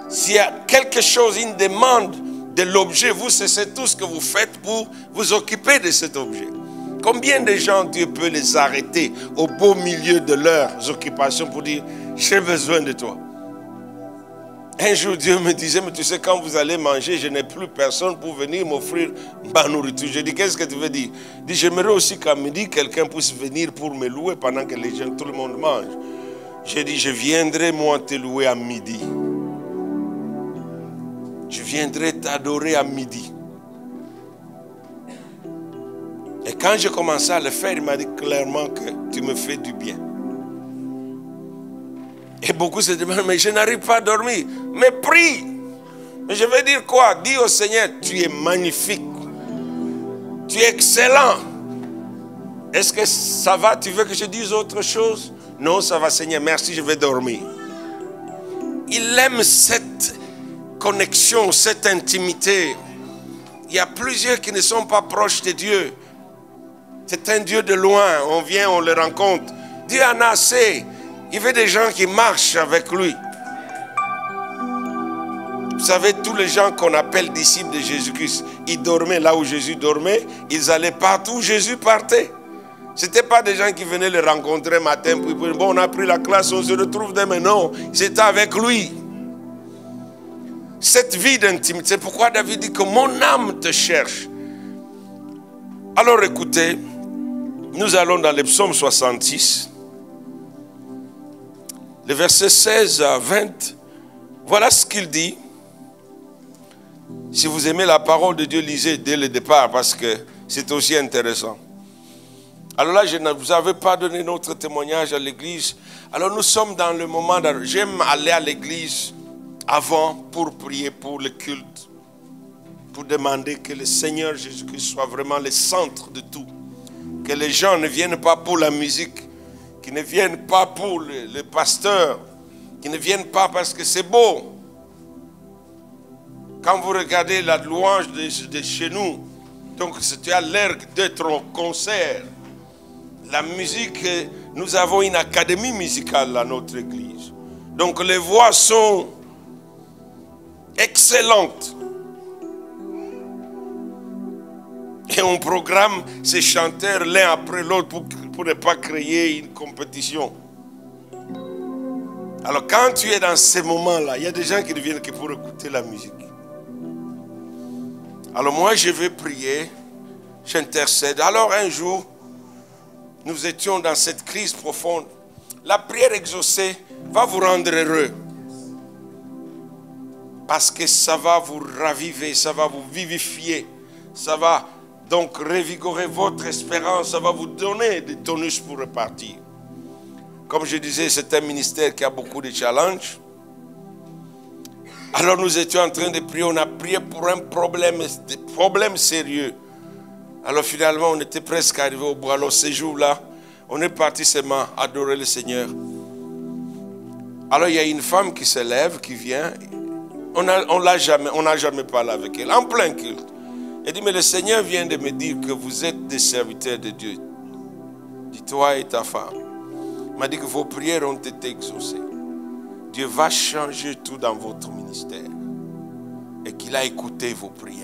S'il y a quelque chose, une demande de l'objet, vous cessez tout ce que vous faites pour vous occuper de cet objet. Combien de gens Dieu peut les arrêter au beau milieu de leurs occupations pour dire « j'ai besoin de toi ». Un jour Dieu me disait « mais tu sais quand vous allez manger, je n'ai plus personne pour venir m'offrir ma nourriture ». Je dis « qu'est-ce que tu veux dire ?» Il dit « j'aimerais aussi qu'à midi quelqu'un puisse venir pour me louer pendant que les gens, tout le monde mange ». J'ai dit « je viendrai moi te louer à midi. Je viendrai t'adorer à midi ». Et quand j'ai commencé à le faire, il m'a dit clairement que tu me fais du bien. Et beaucoup se demandent, mais je n'arrive pas à dormir. Mais prie. Mais je vais dire quoi? Dis au Seigneur, tu es magnifique. Tu es excellent. Est-ce que ça va? Tu veux que je dise autre chose? Non, ça va Seigneur, merci, je vais dormir. Il aime cette connexion, cette intimité. Il y a plusieurs qui ne sont pas proches de Dieu. C'est un Dieu de loin. On vient, on le rencontre. Dieu en a assez. Il veut des gens qui marchent avec lui. Vous savez, tous les gens qu'on appelle disciples de Jésus-Christ, ils dormaient là où Jésus dormait. Ils allaient partout où Jésus partait. Ce n'étaient pas des gens qui venaient le rencontrer matin. Puis, bon, on a pris la classe, on se retrouve demain. Non, c'était avec lui. Cette vie d'intimité, c'est pourquoi David dit que mon âme te cherche. Alors écoutez, nous allons dans le psaume soixante-six. Le verset seize à vingt, voilà ce qu'il dit. Si vous aimez la parole de Dieu, lisez dès le départ parce que c'est aussi intéressant. Alors là, je ne vous avais pas donné notre témoignage à l'église. Alors nous sommes dans le moment, j'aime aller à l'église avant pour prier pour le culte, pour demander que le Seigneur Jésus-Christ soit vraiment le centre de tout. Que les gens ne viennent pas pour la musique, qui ne viennent pas pour le, le pasteur, qui ne viennent pas parce que c'est beau. Quand vous regardez la louange de, de chez nous, donc c'était à l'air d'être au concert. La musique, nous avons une académie musicale à notre église. Donc les voix sont excellentes. Et on programme ces chanteurs l'un après l'autre pour, pour ne pas créer une compétition. Alors quand tu es dans ces moments-là, il y a des gens qui ne viennent que pour écouter la musique. Alors moi je vais prier, j'intercède. Alors un jour, nous étions dans cette crise profonde. La prière exaucée va vous rendre heureux. Parce que ça va vous raviver, ça va vous vivifier, ça va donc revigorer votre espérance, ça va vous donner des tonus pour repartir. Comme je disais, c'est un ministère qui a beaucoup de challenges. Alors nous étions en train de prier, on a prié pour un problème, des problèmes sérieux. Alors finalement, on était presque arrivé au bout. Alors ces jours-là, on est parti seulement adorer le Seigneur. Alors il y a une femme qui se lève, qui vient. On n'a on l'a jamais, on n'a jamais parlé avec elle, en plein culte. Elle dit, mais le Seigneur vient de me dire que vous êtes des serviteurs de Dieu. Dis toi et ta femme. Il m'a dit que vos prières ont été exaucées. Dieu va changer tout dans votre ministère. Et qu'il a écouté vos prières.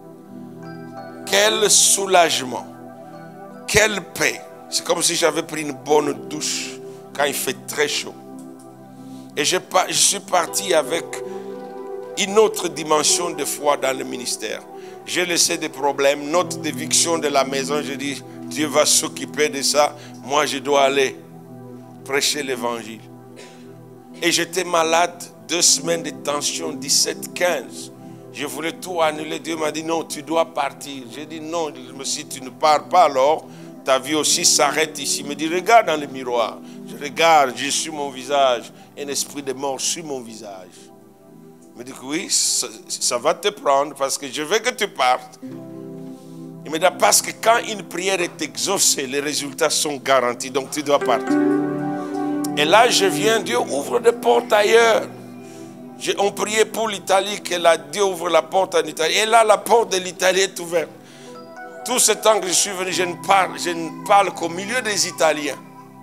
Quel soulagement. Quelle paix. C'est comme si j'avais pris une bonne douche quand il fait très chaud. Et je, je suis parti avec une autre dimension de foi dans le ministère. J'ai laissé des problèmes, note d'éviction de la maison. Je dis, Dieu va s'occuper de ça. Moi, je dois aller prêcher l'évangile. Et j'étais malade, deux semaines de tension, dix-sept quinze. Je voulais tout annuler. Dieu m'a dit, non, tu dois partir. J'ai dit, non, si tu ne pars pas alors, ta vie aussi s'arrête ici. Il me dit, regarde dans le miroir. Je regarde, j'ai sur mon visage un esprit de mort sur mon visage. Il me dit que oui, ça, ça va te prendre parce que je veux que tu partes. Il me dit, parce que quand une prière est exaucée, les résultats sont garantis, donc tu dois partir. Et là, je viens, Dieu ouvre des portes ailleurs. Je, on priait pour l'Italie, que là, Dieu ouvre la porte en Italie. Et là, la porte de l'Italie est ouverte. Tout ce temps que je suis venu, je ne parle, je ne parle qu'au milieu des Italiens.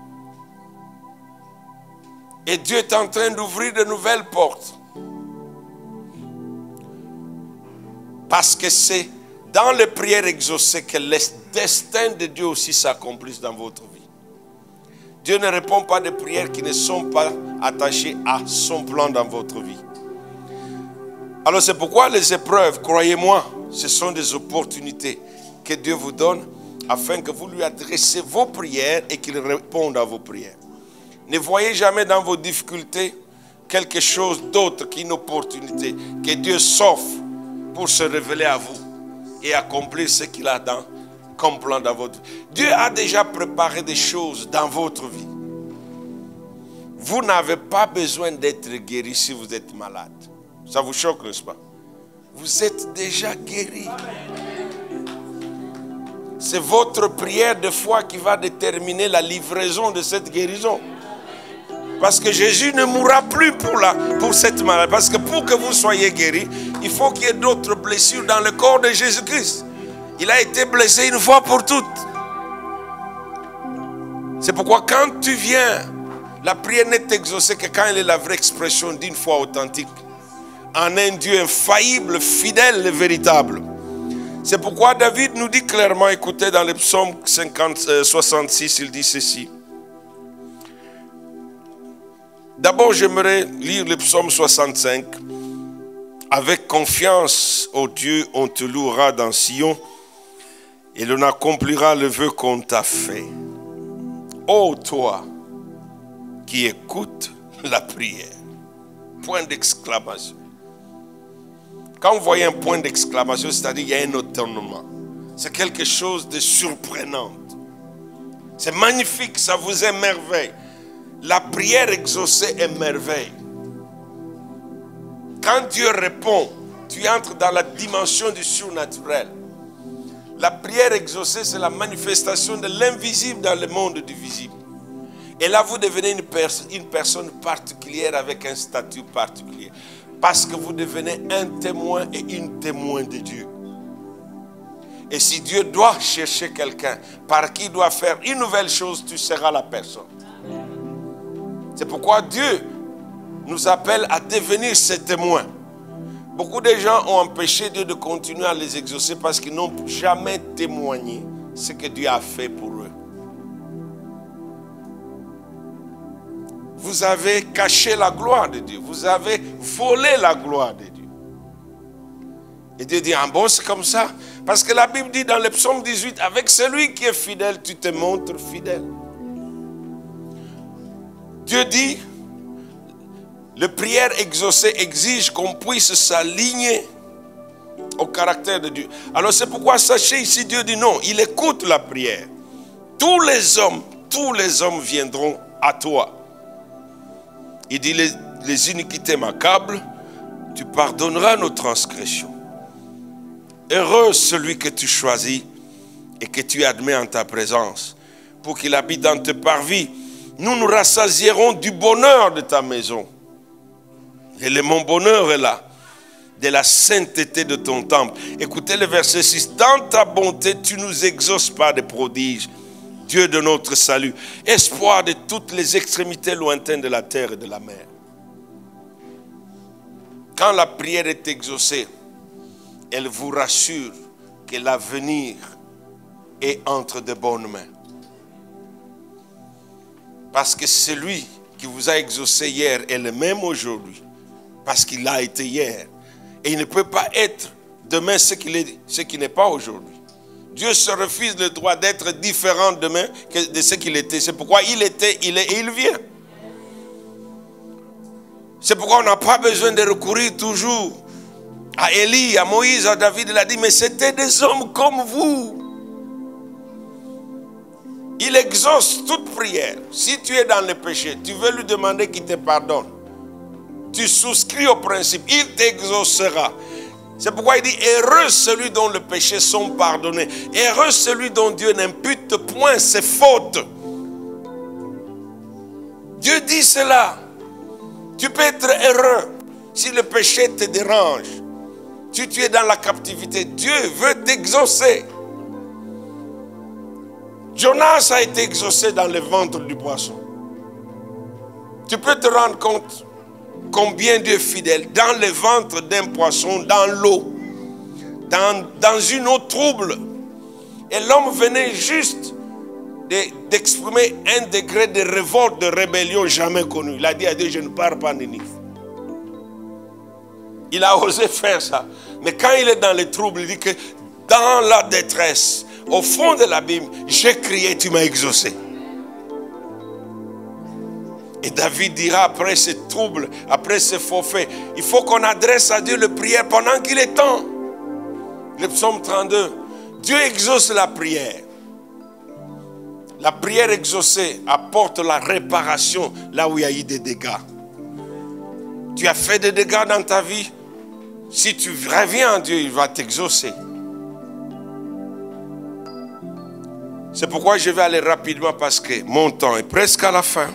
Et Dieu est en train d'ouvrir de nouvelles portes. Parce que c'est dans les prières exaucées que le destin de Dieu aussi s'accomplisse dans votre vie. Dieu ne répond pas des prières qui ne sont pas attachées à son plan dans votre vie. Alors c'est pourquoi les épreuves, croyez-moi, ce sont des opportunités que Dieu vous donne afin que vous lui adressez vos prières et qu'il réponde à vos prières. Ne voyez jamais dans vos difficultés quelque chose d'autre qu'une opportunité que Dieu s'offre pour se révéler à vous et accomplir ce qu'il a dans, comme plan dans votre vie. Dieu a déjà préparé des choses dans votre vie. Vous n'avez pas besoin d'être guéri si vous êtes malade. Ça vous choque, n'est-ce pas? Vous êtes déjà guéri. C'est votre prière de foi qui va déterminer la livraison de cette guérison. Parce que Jésus ne mourra plus pour, la, pour cette maladie. Parce que pour que vous soyez guéri, il faut qu'il y ait d'autres blessures dans le corps de Jésus-Christ. Il a été blessé une fois pour toutes. C'est pourquoi quand tu viens, la prière n'est exaucée que quand elle est la vraie expression d'une foi authentique. En un Dieu infaillible, fidèle et véritable. C'est pourquoi David nous dit clairement, écoutez dans le psaume cinquante, euh, soixante-six, il dit ceci. D'abord, j'aimerais lire le psaume soixante-cinq. Avec confiance, ô Dieu, on te louera dans Sion et l'on accomplira le vœu qu'on t'a fait. Ô toi qui écoutes la prière. Point d'exclamation. Quand vous voyez un point d'exclamation, c'est-à-dire qu'il y a un étonnement. C'est quelque chose de surprenant. C'est magnifique, ça vous émerveille. La prière exaucée est merveille. Quand Dieu répond, tu entres dans la dimension du surnaturel. La prière exaucée, c'est la manifestation de l'invisible dans le monde du visible. Et là, vous devenez une, pers- une personne particulière avec un statut particulier. Parce que vous devenez un témoin et une témoin de Dieu. Et si Dieu doit chercher quelqu'un par qui il doit faire une nouvelle chose, tu seras la personne. C'est pourquoi Dieu nous appelle à devenir ses témoins. Beaucoup de gens ont empêché Dieu de continuer à les exaucer parce qu'ils n'ont jamais témoigné ce que Dieu a fait pour eux. Vous avez caché la gloire de Dieu. Vous avez volé la gloire de Dieu. Et Dieu dit, ah bon, c'est comme ça. Parce que la Bible dit dans le psaume dix-huit, avec celui qui est fidèle, tu te montres fidèle. Dieu dit, la prière exaucée exige qu'on puisse s'aligner au caractère de Dieu. Alors c'est pourquoi sachez ici, Dieu dit non, il écoute la prière. Tous les hommes, tous les hommes viendront à toi. Il dit, les, les iniquités m'accablent, tu pardonneras nos transgressions. Heureux celui que tu choisis et que tu admets en ta présence, pour qu'il habite dans tes parvis. Nous nous rassasierons du bonheur de ta maison. Et le, mon bonheur est là, de la sainteté de ton temple. Écoutez le verset six. Dans ta bonté, tu nous exauces par des prodiges. Dieu de notre salut, espoir de toutes les extrémités lointaines de la terre et de la mer. Quand la prière est exaucée, elle vous rassure que l'avenir est entre de bonnes mains. Parce que celui qui vous a exaucé hier est le même aujourd'hui. Parce qu'il a été hier. Et il ne peut pas être demain ce qu'il est, ce qui n'est pas aujourd'hui. Dieu se refuse le droit d'être différent demain que de ce qu'il était. C'est pourquoi il était, il est et il vient. C'est pourquoi on n'a pas besoin de recourir toujours à Élie, à Moïse, à David. Il a dit, mais c'était des hommes comme vous. Il exauce toute prière. Si tu es dans le péché, tu veux lui demander qu'il te pardonne. Tu souscris au principe, il t'exaucera. C'est pourquoi il dit, heureux celui dont les péchés sont pardonnés. Heureux celui dont Dieu n'impute point ses fautes. Dieu dit cela. Tu peux être heureux si le péché te dérange. Si tu es dans la captivité, Dieu veut t'exaucer. Jonas a été exaucé dans le ventre du poisson. Tu peux te rendre compte combien Dieu est fidèle dans le ventre d'un poisson, dans l'eau. dans, dans une eau trouble. Et l'homme venait juste d'exprimer de, un degré de révolte, de rébellion jamais connu. Il a dit à Dieu, je ne pars pas en Ninive. Il a osé faire ça. Mais quand il est dans les troubles, il dit que dans la détresse, au fond de l'abîme, j'ai crié, tu m'as exaucé. Et David dira après ce trouble, après ce forfait, il faut qu'on adresse à Dieu la prière pendant qu'il est temps. Le psaume trente-deux, Dieu exauce la prière. La prière exaucée apporte la réparation là où il y a eu des dégâts. Tu as fait des dégâts dans ta vie. Si tu reviens à Dieu, il va t'exaucer. C'est pourquoi je vais aller rapidement parce que mon temps est presque à la fin.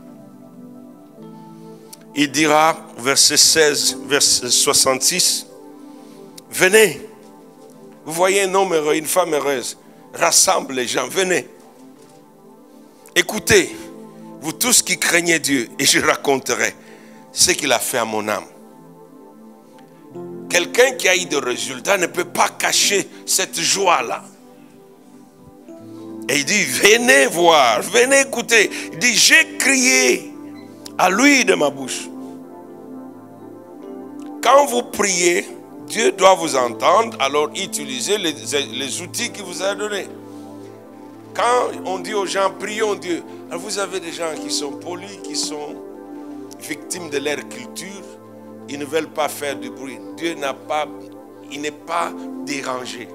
Il dira, verset seize, verset soixante-six, venez. Vous voyez un homme heureux, une femme heureuse. Rassemble les gens, venez. Écoutez, vous tous qui craignez Dieu, et je raconterai ce qu'il a fait à mon âme. Quelqu'un qui a eu des résultats ne peut pas cacher cette joie-là. Et il dit, venez voir, venez écouter. Il dit, j'ai crié à lui de ma bouche. Quand vous priez, Dieu doit vous entendre, alors utilisez les, les outils qu'il vous a donnés. Quand on dit aux gens, prions Dieu, alors vous avez des gens qui sont polis, qui sont victimes de leur culture, ils ne veulent pas faire du bruit. Dieu n'a pas, il n'est pas dérangé.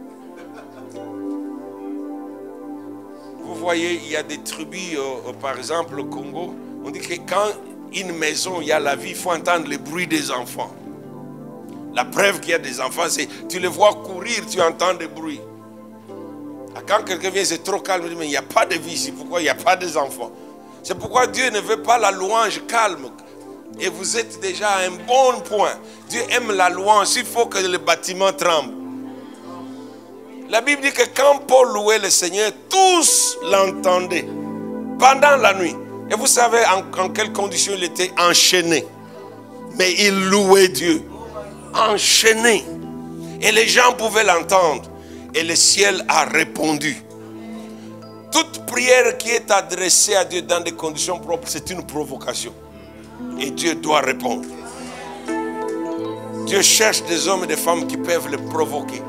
Vous voyez, il y a des tribus, euh, par exemple au Congo, on dit que quand une maison, il y a la vie, il faut entendre le bruit des enfants. La preuve qu'il y a des enfants, c'est tu les vois courir, tu entends des bruits. Quand quelqu'un vient, c'est trop calme, mais il n'y a pas de vie ici. Pourquoi il n'y a pas des enfants? C'est pourquoi Dieu ne veut pas la louange calme. Et vous êtes déjà à un bon point. Dieu aime la louange, il faut que le bâtiment tremble. La Bible dit que quand Paul louait le Seigneur, tous l'entendaient pendant la nuit. Et vous savez en, en quelles conditions il était enchaîné. Mais il louait Dieu. Enchaîné. Et les gens pouvaient l'entendre. Et le ciel a répondu. Toute prière qui est adressée à Dieu dans des conditions propres, c'est une provocation. Et Dieu doit répondre. Dieu cherche des hommes et des femmes qui peuvent le provoquer.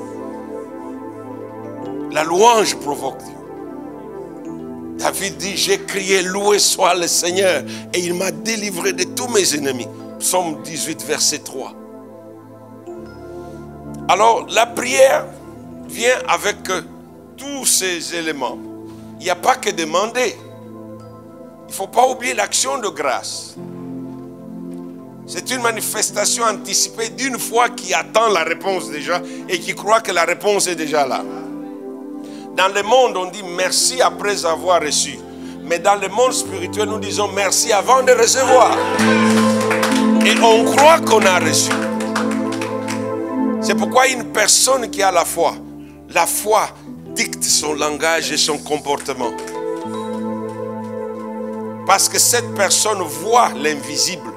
La louange provoque Dieu. David dit, j'ai crié, loué soit le Seigneur, et il m'a délivré de tous mes ennemis. Psaume dix-huit, verset trois. Alors, la prière vient avec tous ces éléments. Il n'y a pas que demander. Il ne faut pas oublier l'action de grâce. C'est une manifestation anticipée d'une foi qui attend la réponse déjà et qui croit que la réponse est déjà là. Dans le monde, on dit merci après avoir reçu. Mais dans le monde spirituel, nous disons merci avant de recevoir. Et on croit qu'on a reçu. C'est pourquoi une personne qui a la foi, la foi dicte son langage et son comportement. Parce que cette personne voit l'invisible.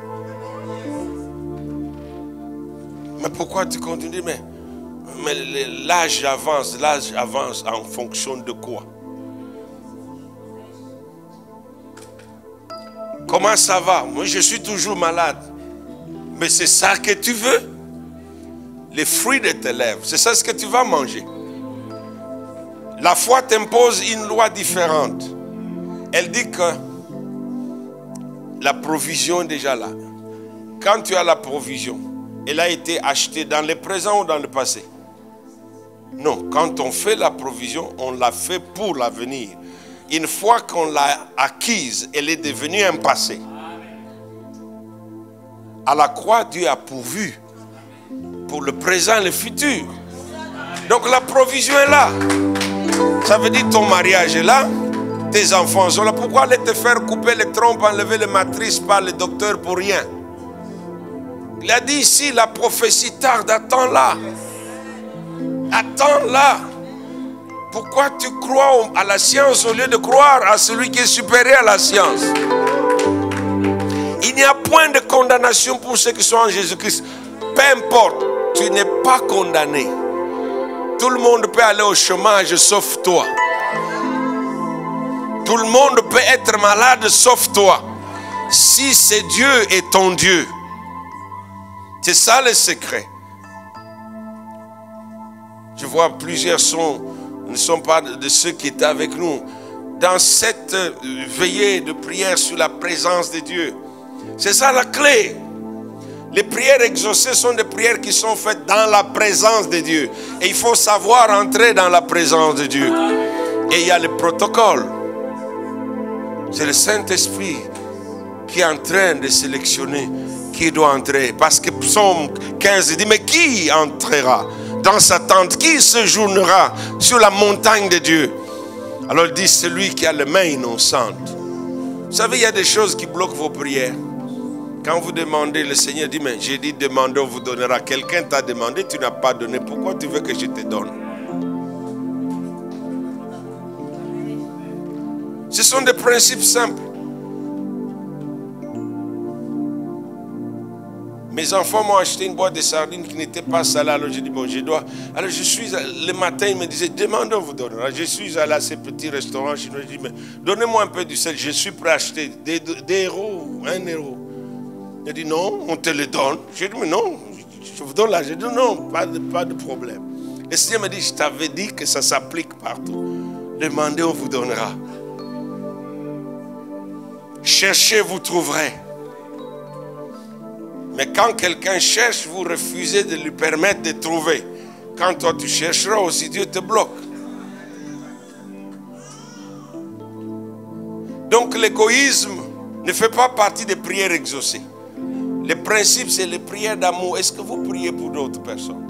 Mais pourquoi tu continues? Mais, mais l'âge avance, l'âge avance en fonction de quoi? Comment ça va? Moi je suis toujours malade. Mais c'est ça que tu veux? Les fruits de tes lèvres, c'est ça ce que tu vas manger. La foi t'impose une loi différente. Elle dit que la provision est déjà là. Quand tu as la provision, elle a été achetée dans le présent ou dans le passé? Non, quand on fait la provision, on l'a fait pour l'avenir. Une fois qu'on l'a acquise, elle est devenue un passé. À la croix, Dieu a pourvu pour le présent et le futur. Donc la provision est là. Ça veut dire ton mariage est là, tes enfants sont là. Pourquoi aller te faire couper les trompes, enlever les matrices par le docteur pour rien? Il a dit ici, la prophétie tarde, attends-la. Attends-la. Pourquoi tu crois à la science au lieu de croire à celui qui est supérieur à la science? Il n'y a point de condamnation pour ceux qui sont en Jésus-Christ. Peu importe. tu n'es pas condamné. Tout le monde peut aller au chômage sauf toi. Tout le monde peut être malade sauf toi. Si c'est Dieu et ton Dieu. C'est ça le secret. Je vois plusieurs sont, ne sont pas de ceux qui étaient avec nous. Dans cette veillée de prière sur la présence de Dieu. C'est ça la clé. Les prières exaucées sont des prières qui sont faites dans la présence de Dieu. Et il faut savoir entrer dans la présence de Dieu. Et il y a le protocole. C'est le Saint-Esprit qui est en train de sélectionner qui doit entrer. Parce que Psaume quinze dit, mais qui entrera dans sa tente? Qui séjournera sur la montagne de Dieu? Alors il dit, celui qui a les mains innocentes. Vous savez, il y a des choses qui bloquent vos prières. Quand vous demandez, le Seigneur dit, mais j'ai dit, demandez, on vous donnera. Quelqu'un t'a demandé, tu n'as pas donné. Pourquoi tu veux que je te donne? Ce sont des principes simples. Mes enfants m'ont acheté une boîte de sardines qui n'était pas salée. Alors j'ai dit, bon, je dois. Alors je suis, le matin, il me disait, demandez, on vous donnera. Je suis allé à ces petits restaurants chinois. Je dis, mais donnez-moi un peu du sel. Je suis prêt à acheter des, des euros, un euro. Il a dit, non, on te le donne. J'ai dit, mais non, je vous donne là. J'ai dit, non, pas de, pas de problème. Le Seigneur m'a dit, je t'avais dit que ça s'applique partout. Demandez, on vous donnera. Cherchez, vous trouverez. Mais quand quelqu'un cherche, vous refusez de lui permettre de trouver. Quand toi tu chercheras aussi, Dieu te bloque. Donc l'égoïsme ne fait pas partie des prières exaucées. Le principe, c'est les prières d'amour. Est-ce que vous priez pour d'autres personnes?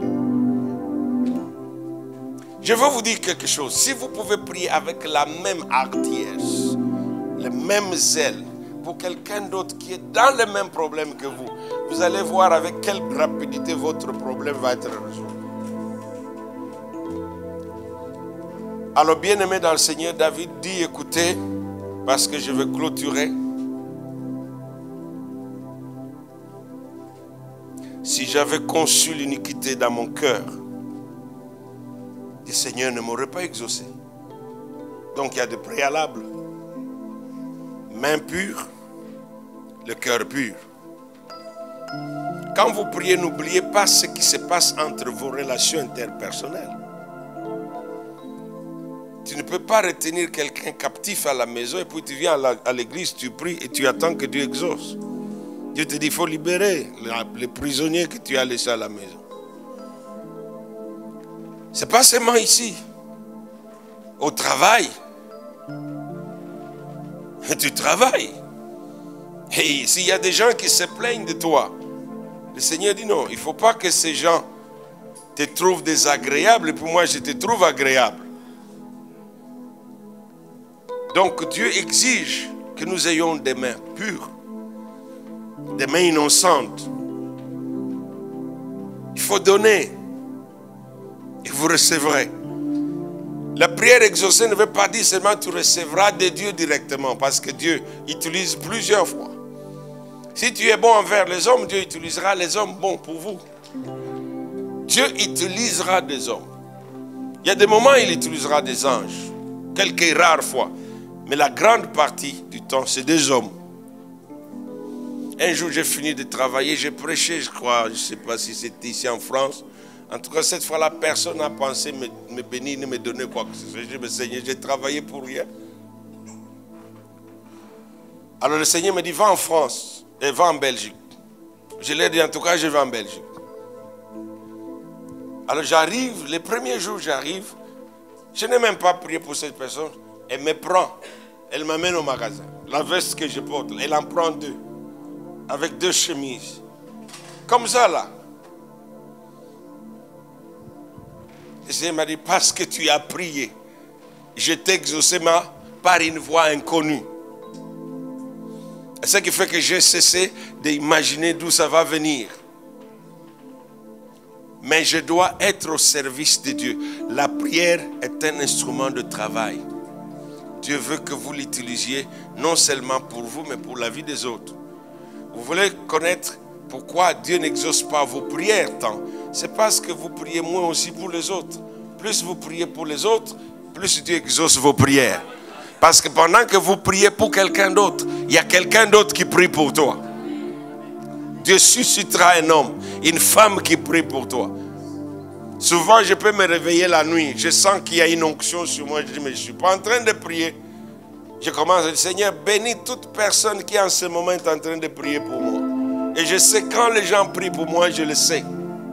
Je veux vous dire quelque chose. Si vous pouvez prier avec la même hardiesse, le même zèle, pour quelqu'un d'autre qui est dans le même problème que vous, vous allez voir avec quelle rapidité votre problème va être résolu. Alors, bien-aimé dans le Seigneur, David dit, écoutez, parce que je veux clôturer. Si j'avais conçu l'iniquité dans mon cœur, le Seigneur ne m'aurait pas exaucé. Donc, il y a des préalables. Main pure, le cœur pur. Quand vous priez, n'oubliez pas ce qui se passe entre vos relations interpersonnelles. Tu ne peux pas retenir quelqu'un captif à la maison et puis tu viens à l'église, tu pries et tu attends que Dieu exauce. Dieu te dit, il faut libérer les prisonniers que tu as laissés à la maison. Ce n'est pas seulement ici. Au travail. Tu travailles. Et s'il y a des gens qui se plaignent de toi, le Seigneur dit non, il ne faut pas que ces gens te trouvent désagréable et pour moi je te trouve agréable. Donc Dieu exige que nous ayons des mains pures, des mains innocentes. Il faut donner et vous recevrez. La prière exaucée ne veut pas dire seulement tu recevras de Dieu directement, parce que Dieu utilise plusieurs fois. Si tu es bon envers les hommes, Dieu utilisera les hommes bons pour vous. Dieu utilisera des hommes. Il y a des moments où il utilisera des anges, quelques rares fois. Mais la grande partie du temps, c'est des hommes. Un jour, j'ai fini de travailler, j'ai prêché, je crois, je ne sais pas si c'était ici en France. En tout cas, cette fois-là, personne n'a pensé me, me bénir, ni me donner quoi que ce soit. Je dis, mais Seigneur, j'ai travaillé pour rien. Alors le Seigneur me dit, va en France et va en Belgique. Je lui ai dit, en tout cas, je vais en Belgique. Alors j'arrive, les premiers jours, j'arrive. Je n'ai même pas prié pour cette personne. Elle me prend, elle m'amène au magasin. La veste que je porte, elle en prend deux. Avec deux chemises. Comme ça, là. Le Seigneur m'a dit, parce que tu as prié, je t'ai exaucé par une voix inconnue. C'est ce qui fait que j'ai cessé d'imaginer d'où ça va venir. Mais je dois être au service de Dieu. La prière est un instrument de travail. Dieu veut que vous l'utilisiez non seulement pour vous, mais pour la vie des autres. Vous voulez connaître pourquoi Dieu n'exauce pas vos prières tant? c'est parce que vous priez moins aussi pour les autres. Plus vous priez pour les autres, plus Dieu exauce vos prières. Parce que pendant que vous priez pour quelqu'un d'autre, il y a quelqu'un d'autre qui prie pour toi. Dieu suscitera un homme, une femme qui prie pour toi. Souvent, je peux me réveiller la nuit. Je sens qu'il y a une onction sur moi. Je dis, mais je ne suis pas en train de prier. Je commence à dire, Seigneur, bénis toute personne qui en ce moment est en train de prier pour moi. Et je sais quand les gens prient pour moi, je le sais.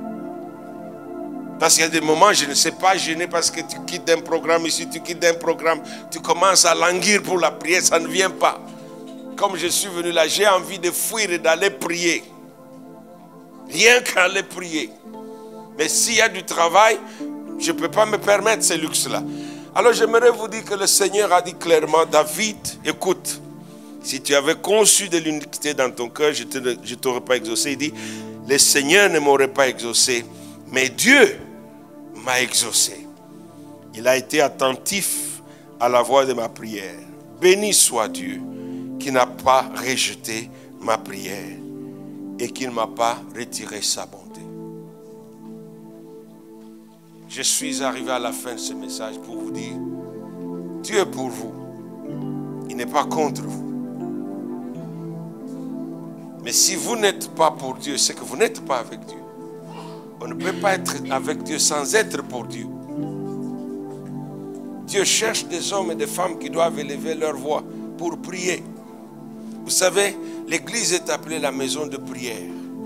Parce qu'il y a des moments, je ne sais pas gêner parce que tu quittes un programme ici, tu quittes un programme, tu commences à languir pour la prière, ça ne vient pas. Comme je suis venu là, j'ai envie de fuir et d'aller prier. Rien qu'à aller prier. Mais s'il y a du travail, je ne peux pas me permettre ces luxes-là. Alors j'aimerais vous dire que le Seigneur a dit clairement, David, écoute, si tu avais conçu de l'iniquité dans ton cœur, je ne t'aurais pas exaucé. Il dit, le Seigneur ne m'aurait pas exaucé, mais Dieu m'a exaucé. Il a été attentif à la voix de ma prière. Béni soit Dieu qui n'a pas rejeté ma prière et qui ne m'a pas retiré sa bonté. Je suis arrivé à la fin de ce message pour vous dire, Dieu est pour vous. Il n'est pas contre vous. Mais si vous n'êtes pas pour Dieu, c'est que vous n'êtes pas avec Dieu. On ne peut pas être avec Dieu sans être pour Dieu. Dieu cherche des hommes et des femmes qui doivent élever leur voix pour prier. Vous savez, l'église est appelée la maison de prière.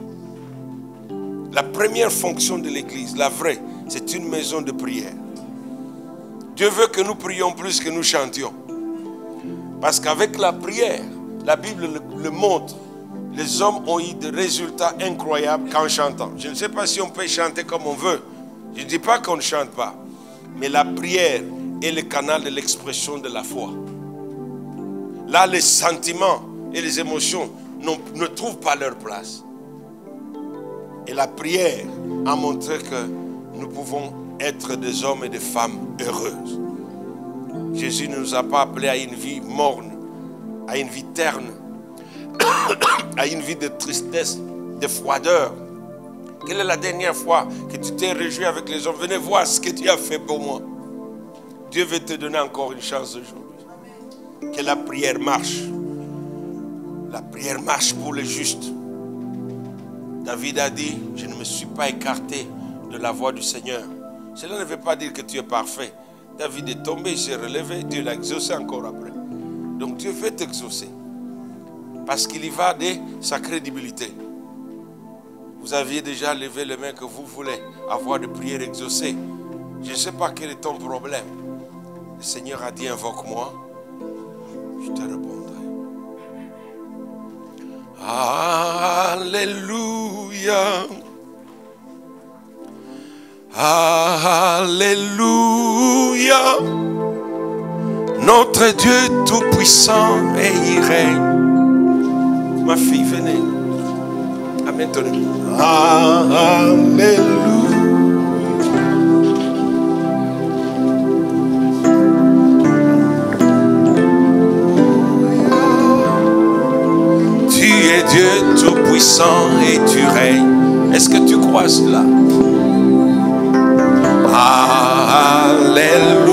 La première fonction de l'église, la vraie, c'est une maison de prière. Dieu veut que nous prions plus que nous chantions. Parce qu'avec la prière, la Bible le, le montre, les hommes ont eu des résultats incroyables qu'en chantant. Je ne sais pas si on peut chanter comme on veut. Je ne dis pas qu'on ne chante pas. Mais la prière est le canal de l'expression de la foi. Là, les sentiments et les émotions ne trouvent pas leur place. Et la prière a montré que nous pouvons être des hommes et des femmes heureuses. Jésus ne nous a pas appelés à une vie morne, à une vie terne, à une vie de tristesse, de froideur. Quelle est la dernière fois que tu t'es réjoui avec les hommes? Venez voir ce que tu as fait pour moi. Dieu veut te donner encore une chance aujourd'hui. Que la prière marche. La prière marche pour les justes. David a dit, je ne me suis pas écarté de la voix du Seigneur. Cela ne veut pas dire que tu es parfait. David est tombé, il s'est relevé, Dieu l'a exaucé encore après. Donc Dieu veut t'exaucer. Parce qu'il y va de sa crédibilité. Vous aviez déjà levé les mains que vous voulez avoir de prières exaucées. Je ne sais pas quel est ton problème. Le Seigneur a dit, invoque-moi, je te répondrai. Alléluia. Alléluia. Notre Dieu tout-puissant et il règne. Ma fille, venez. Amen. Alléluia. Tu es Dieu tout-puissant et tu règnes. Est-ce que tu crois cela? Alléluia.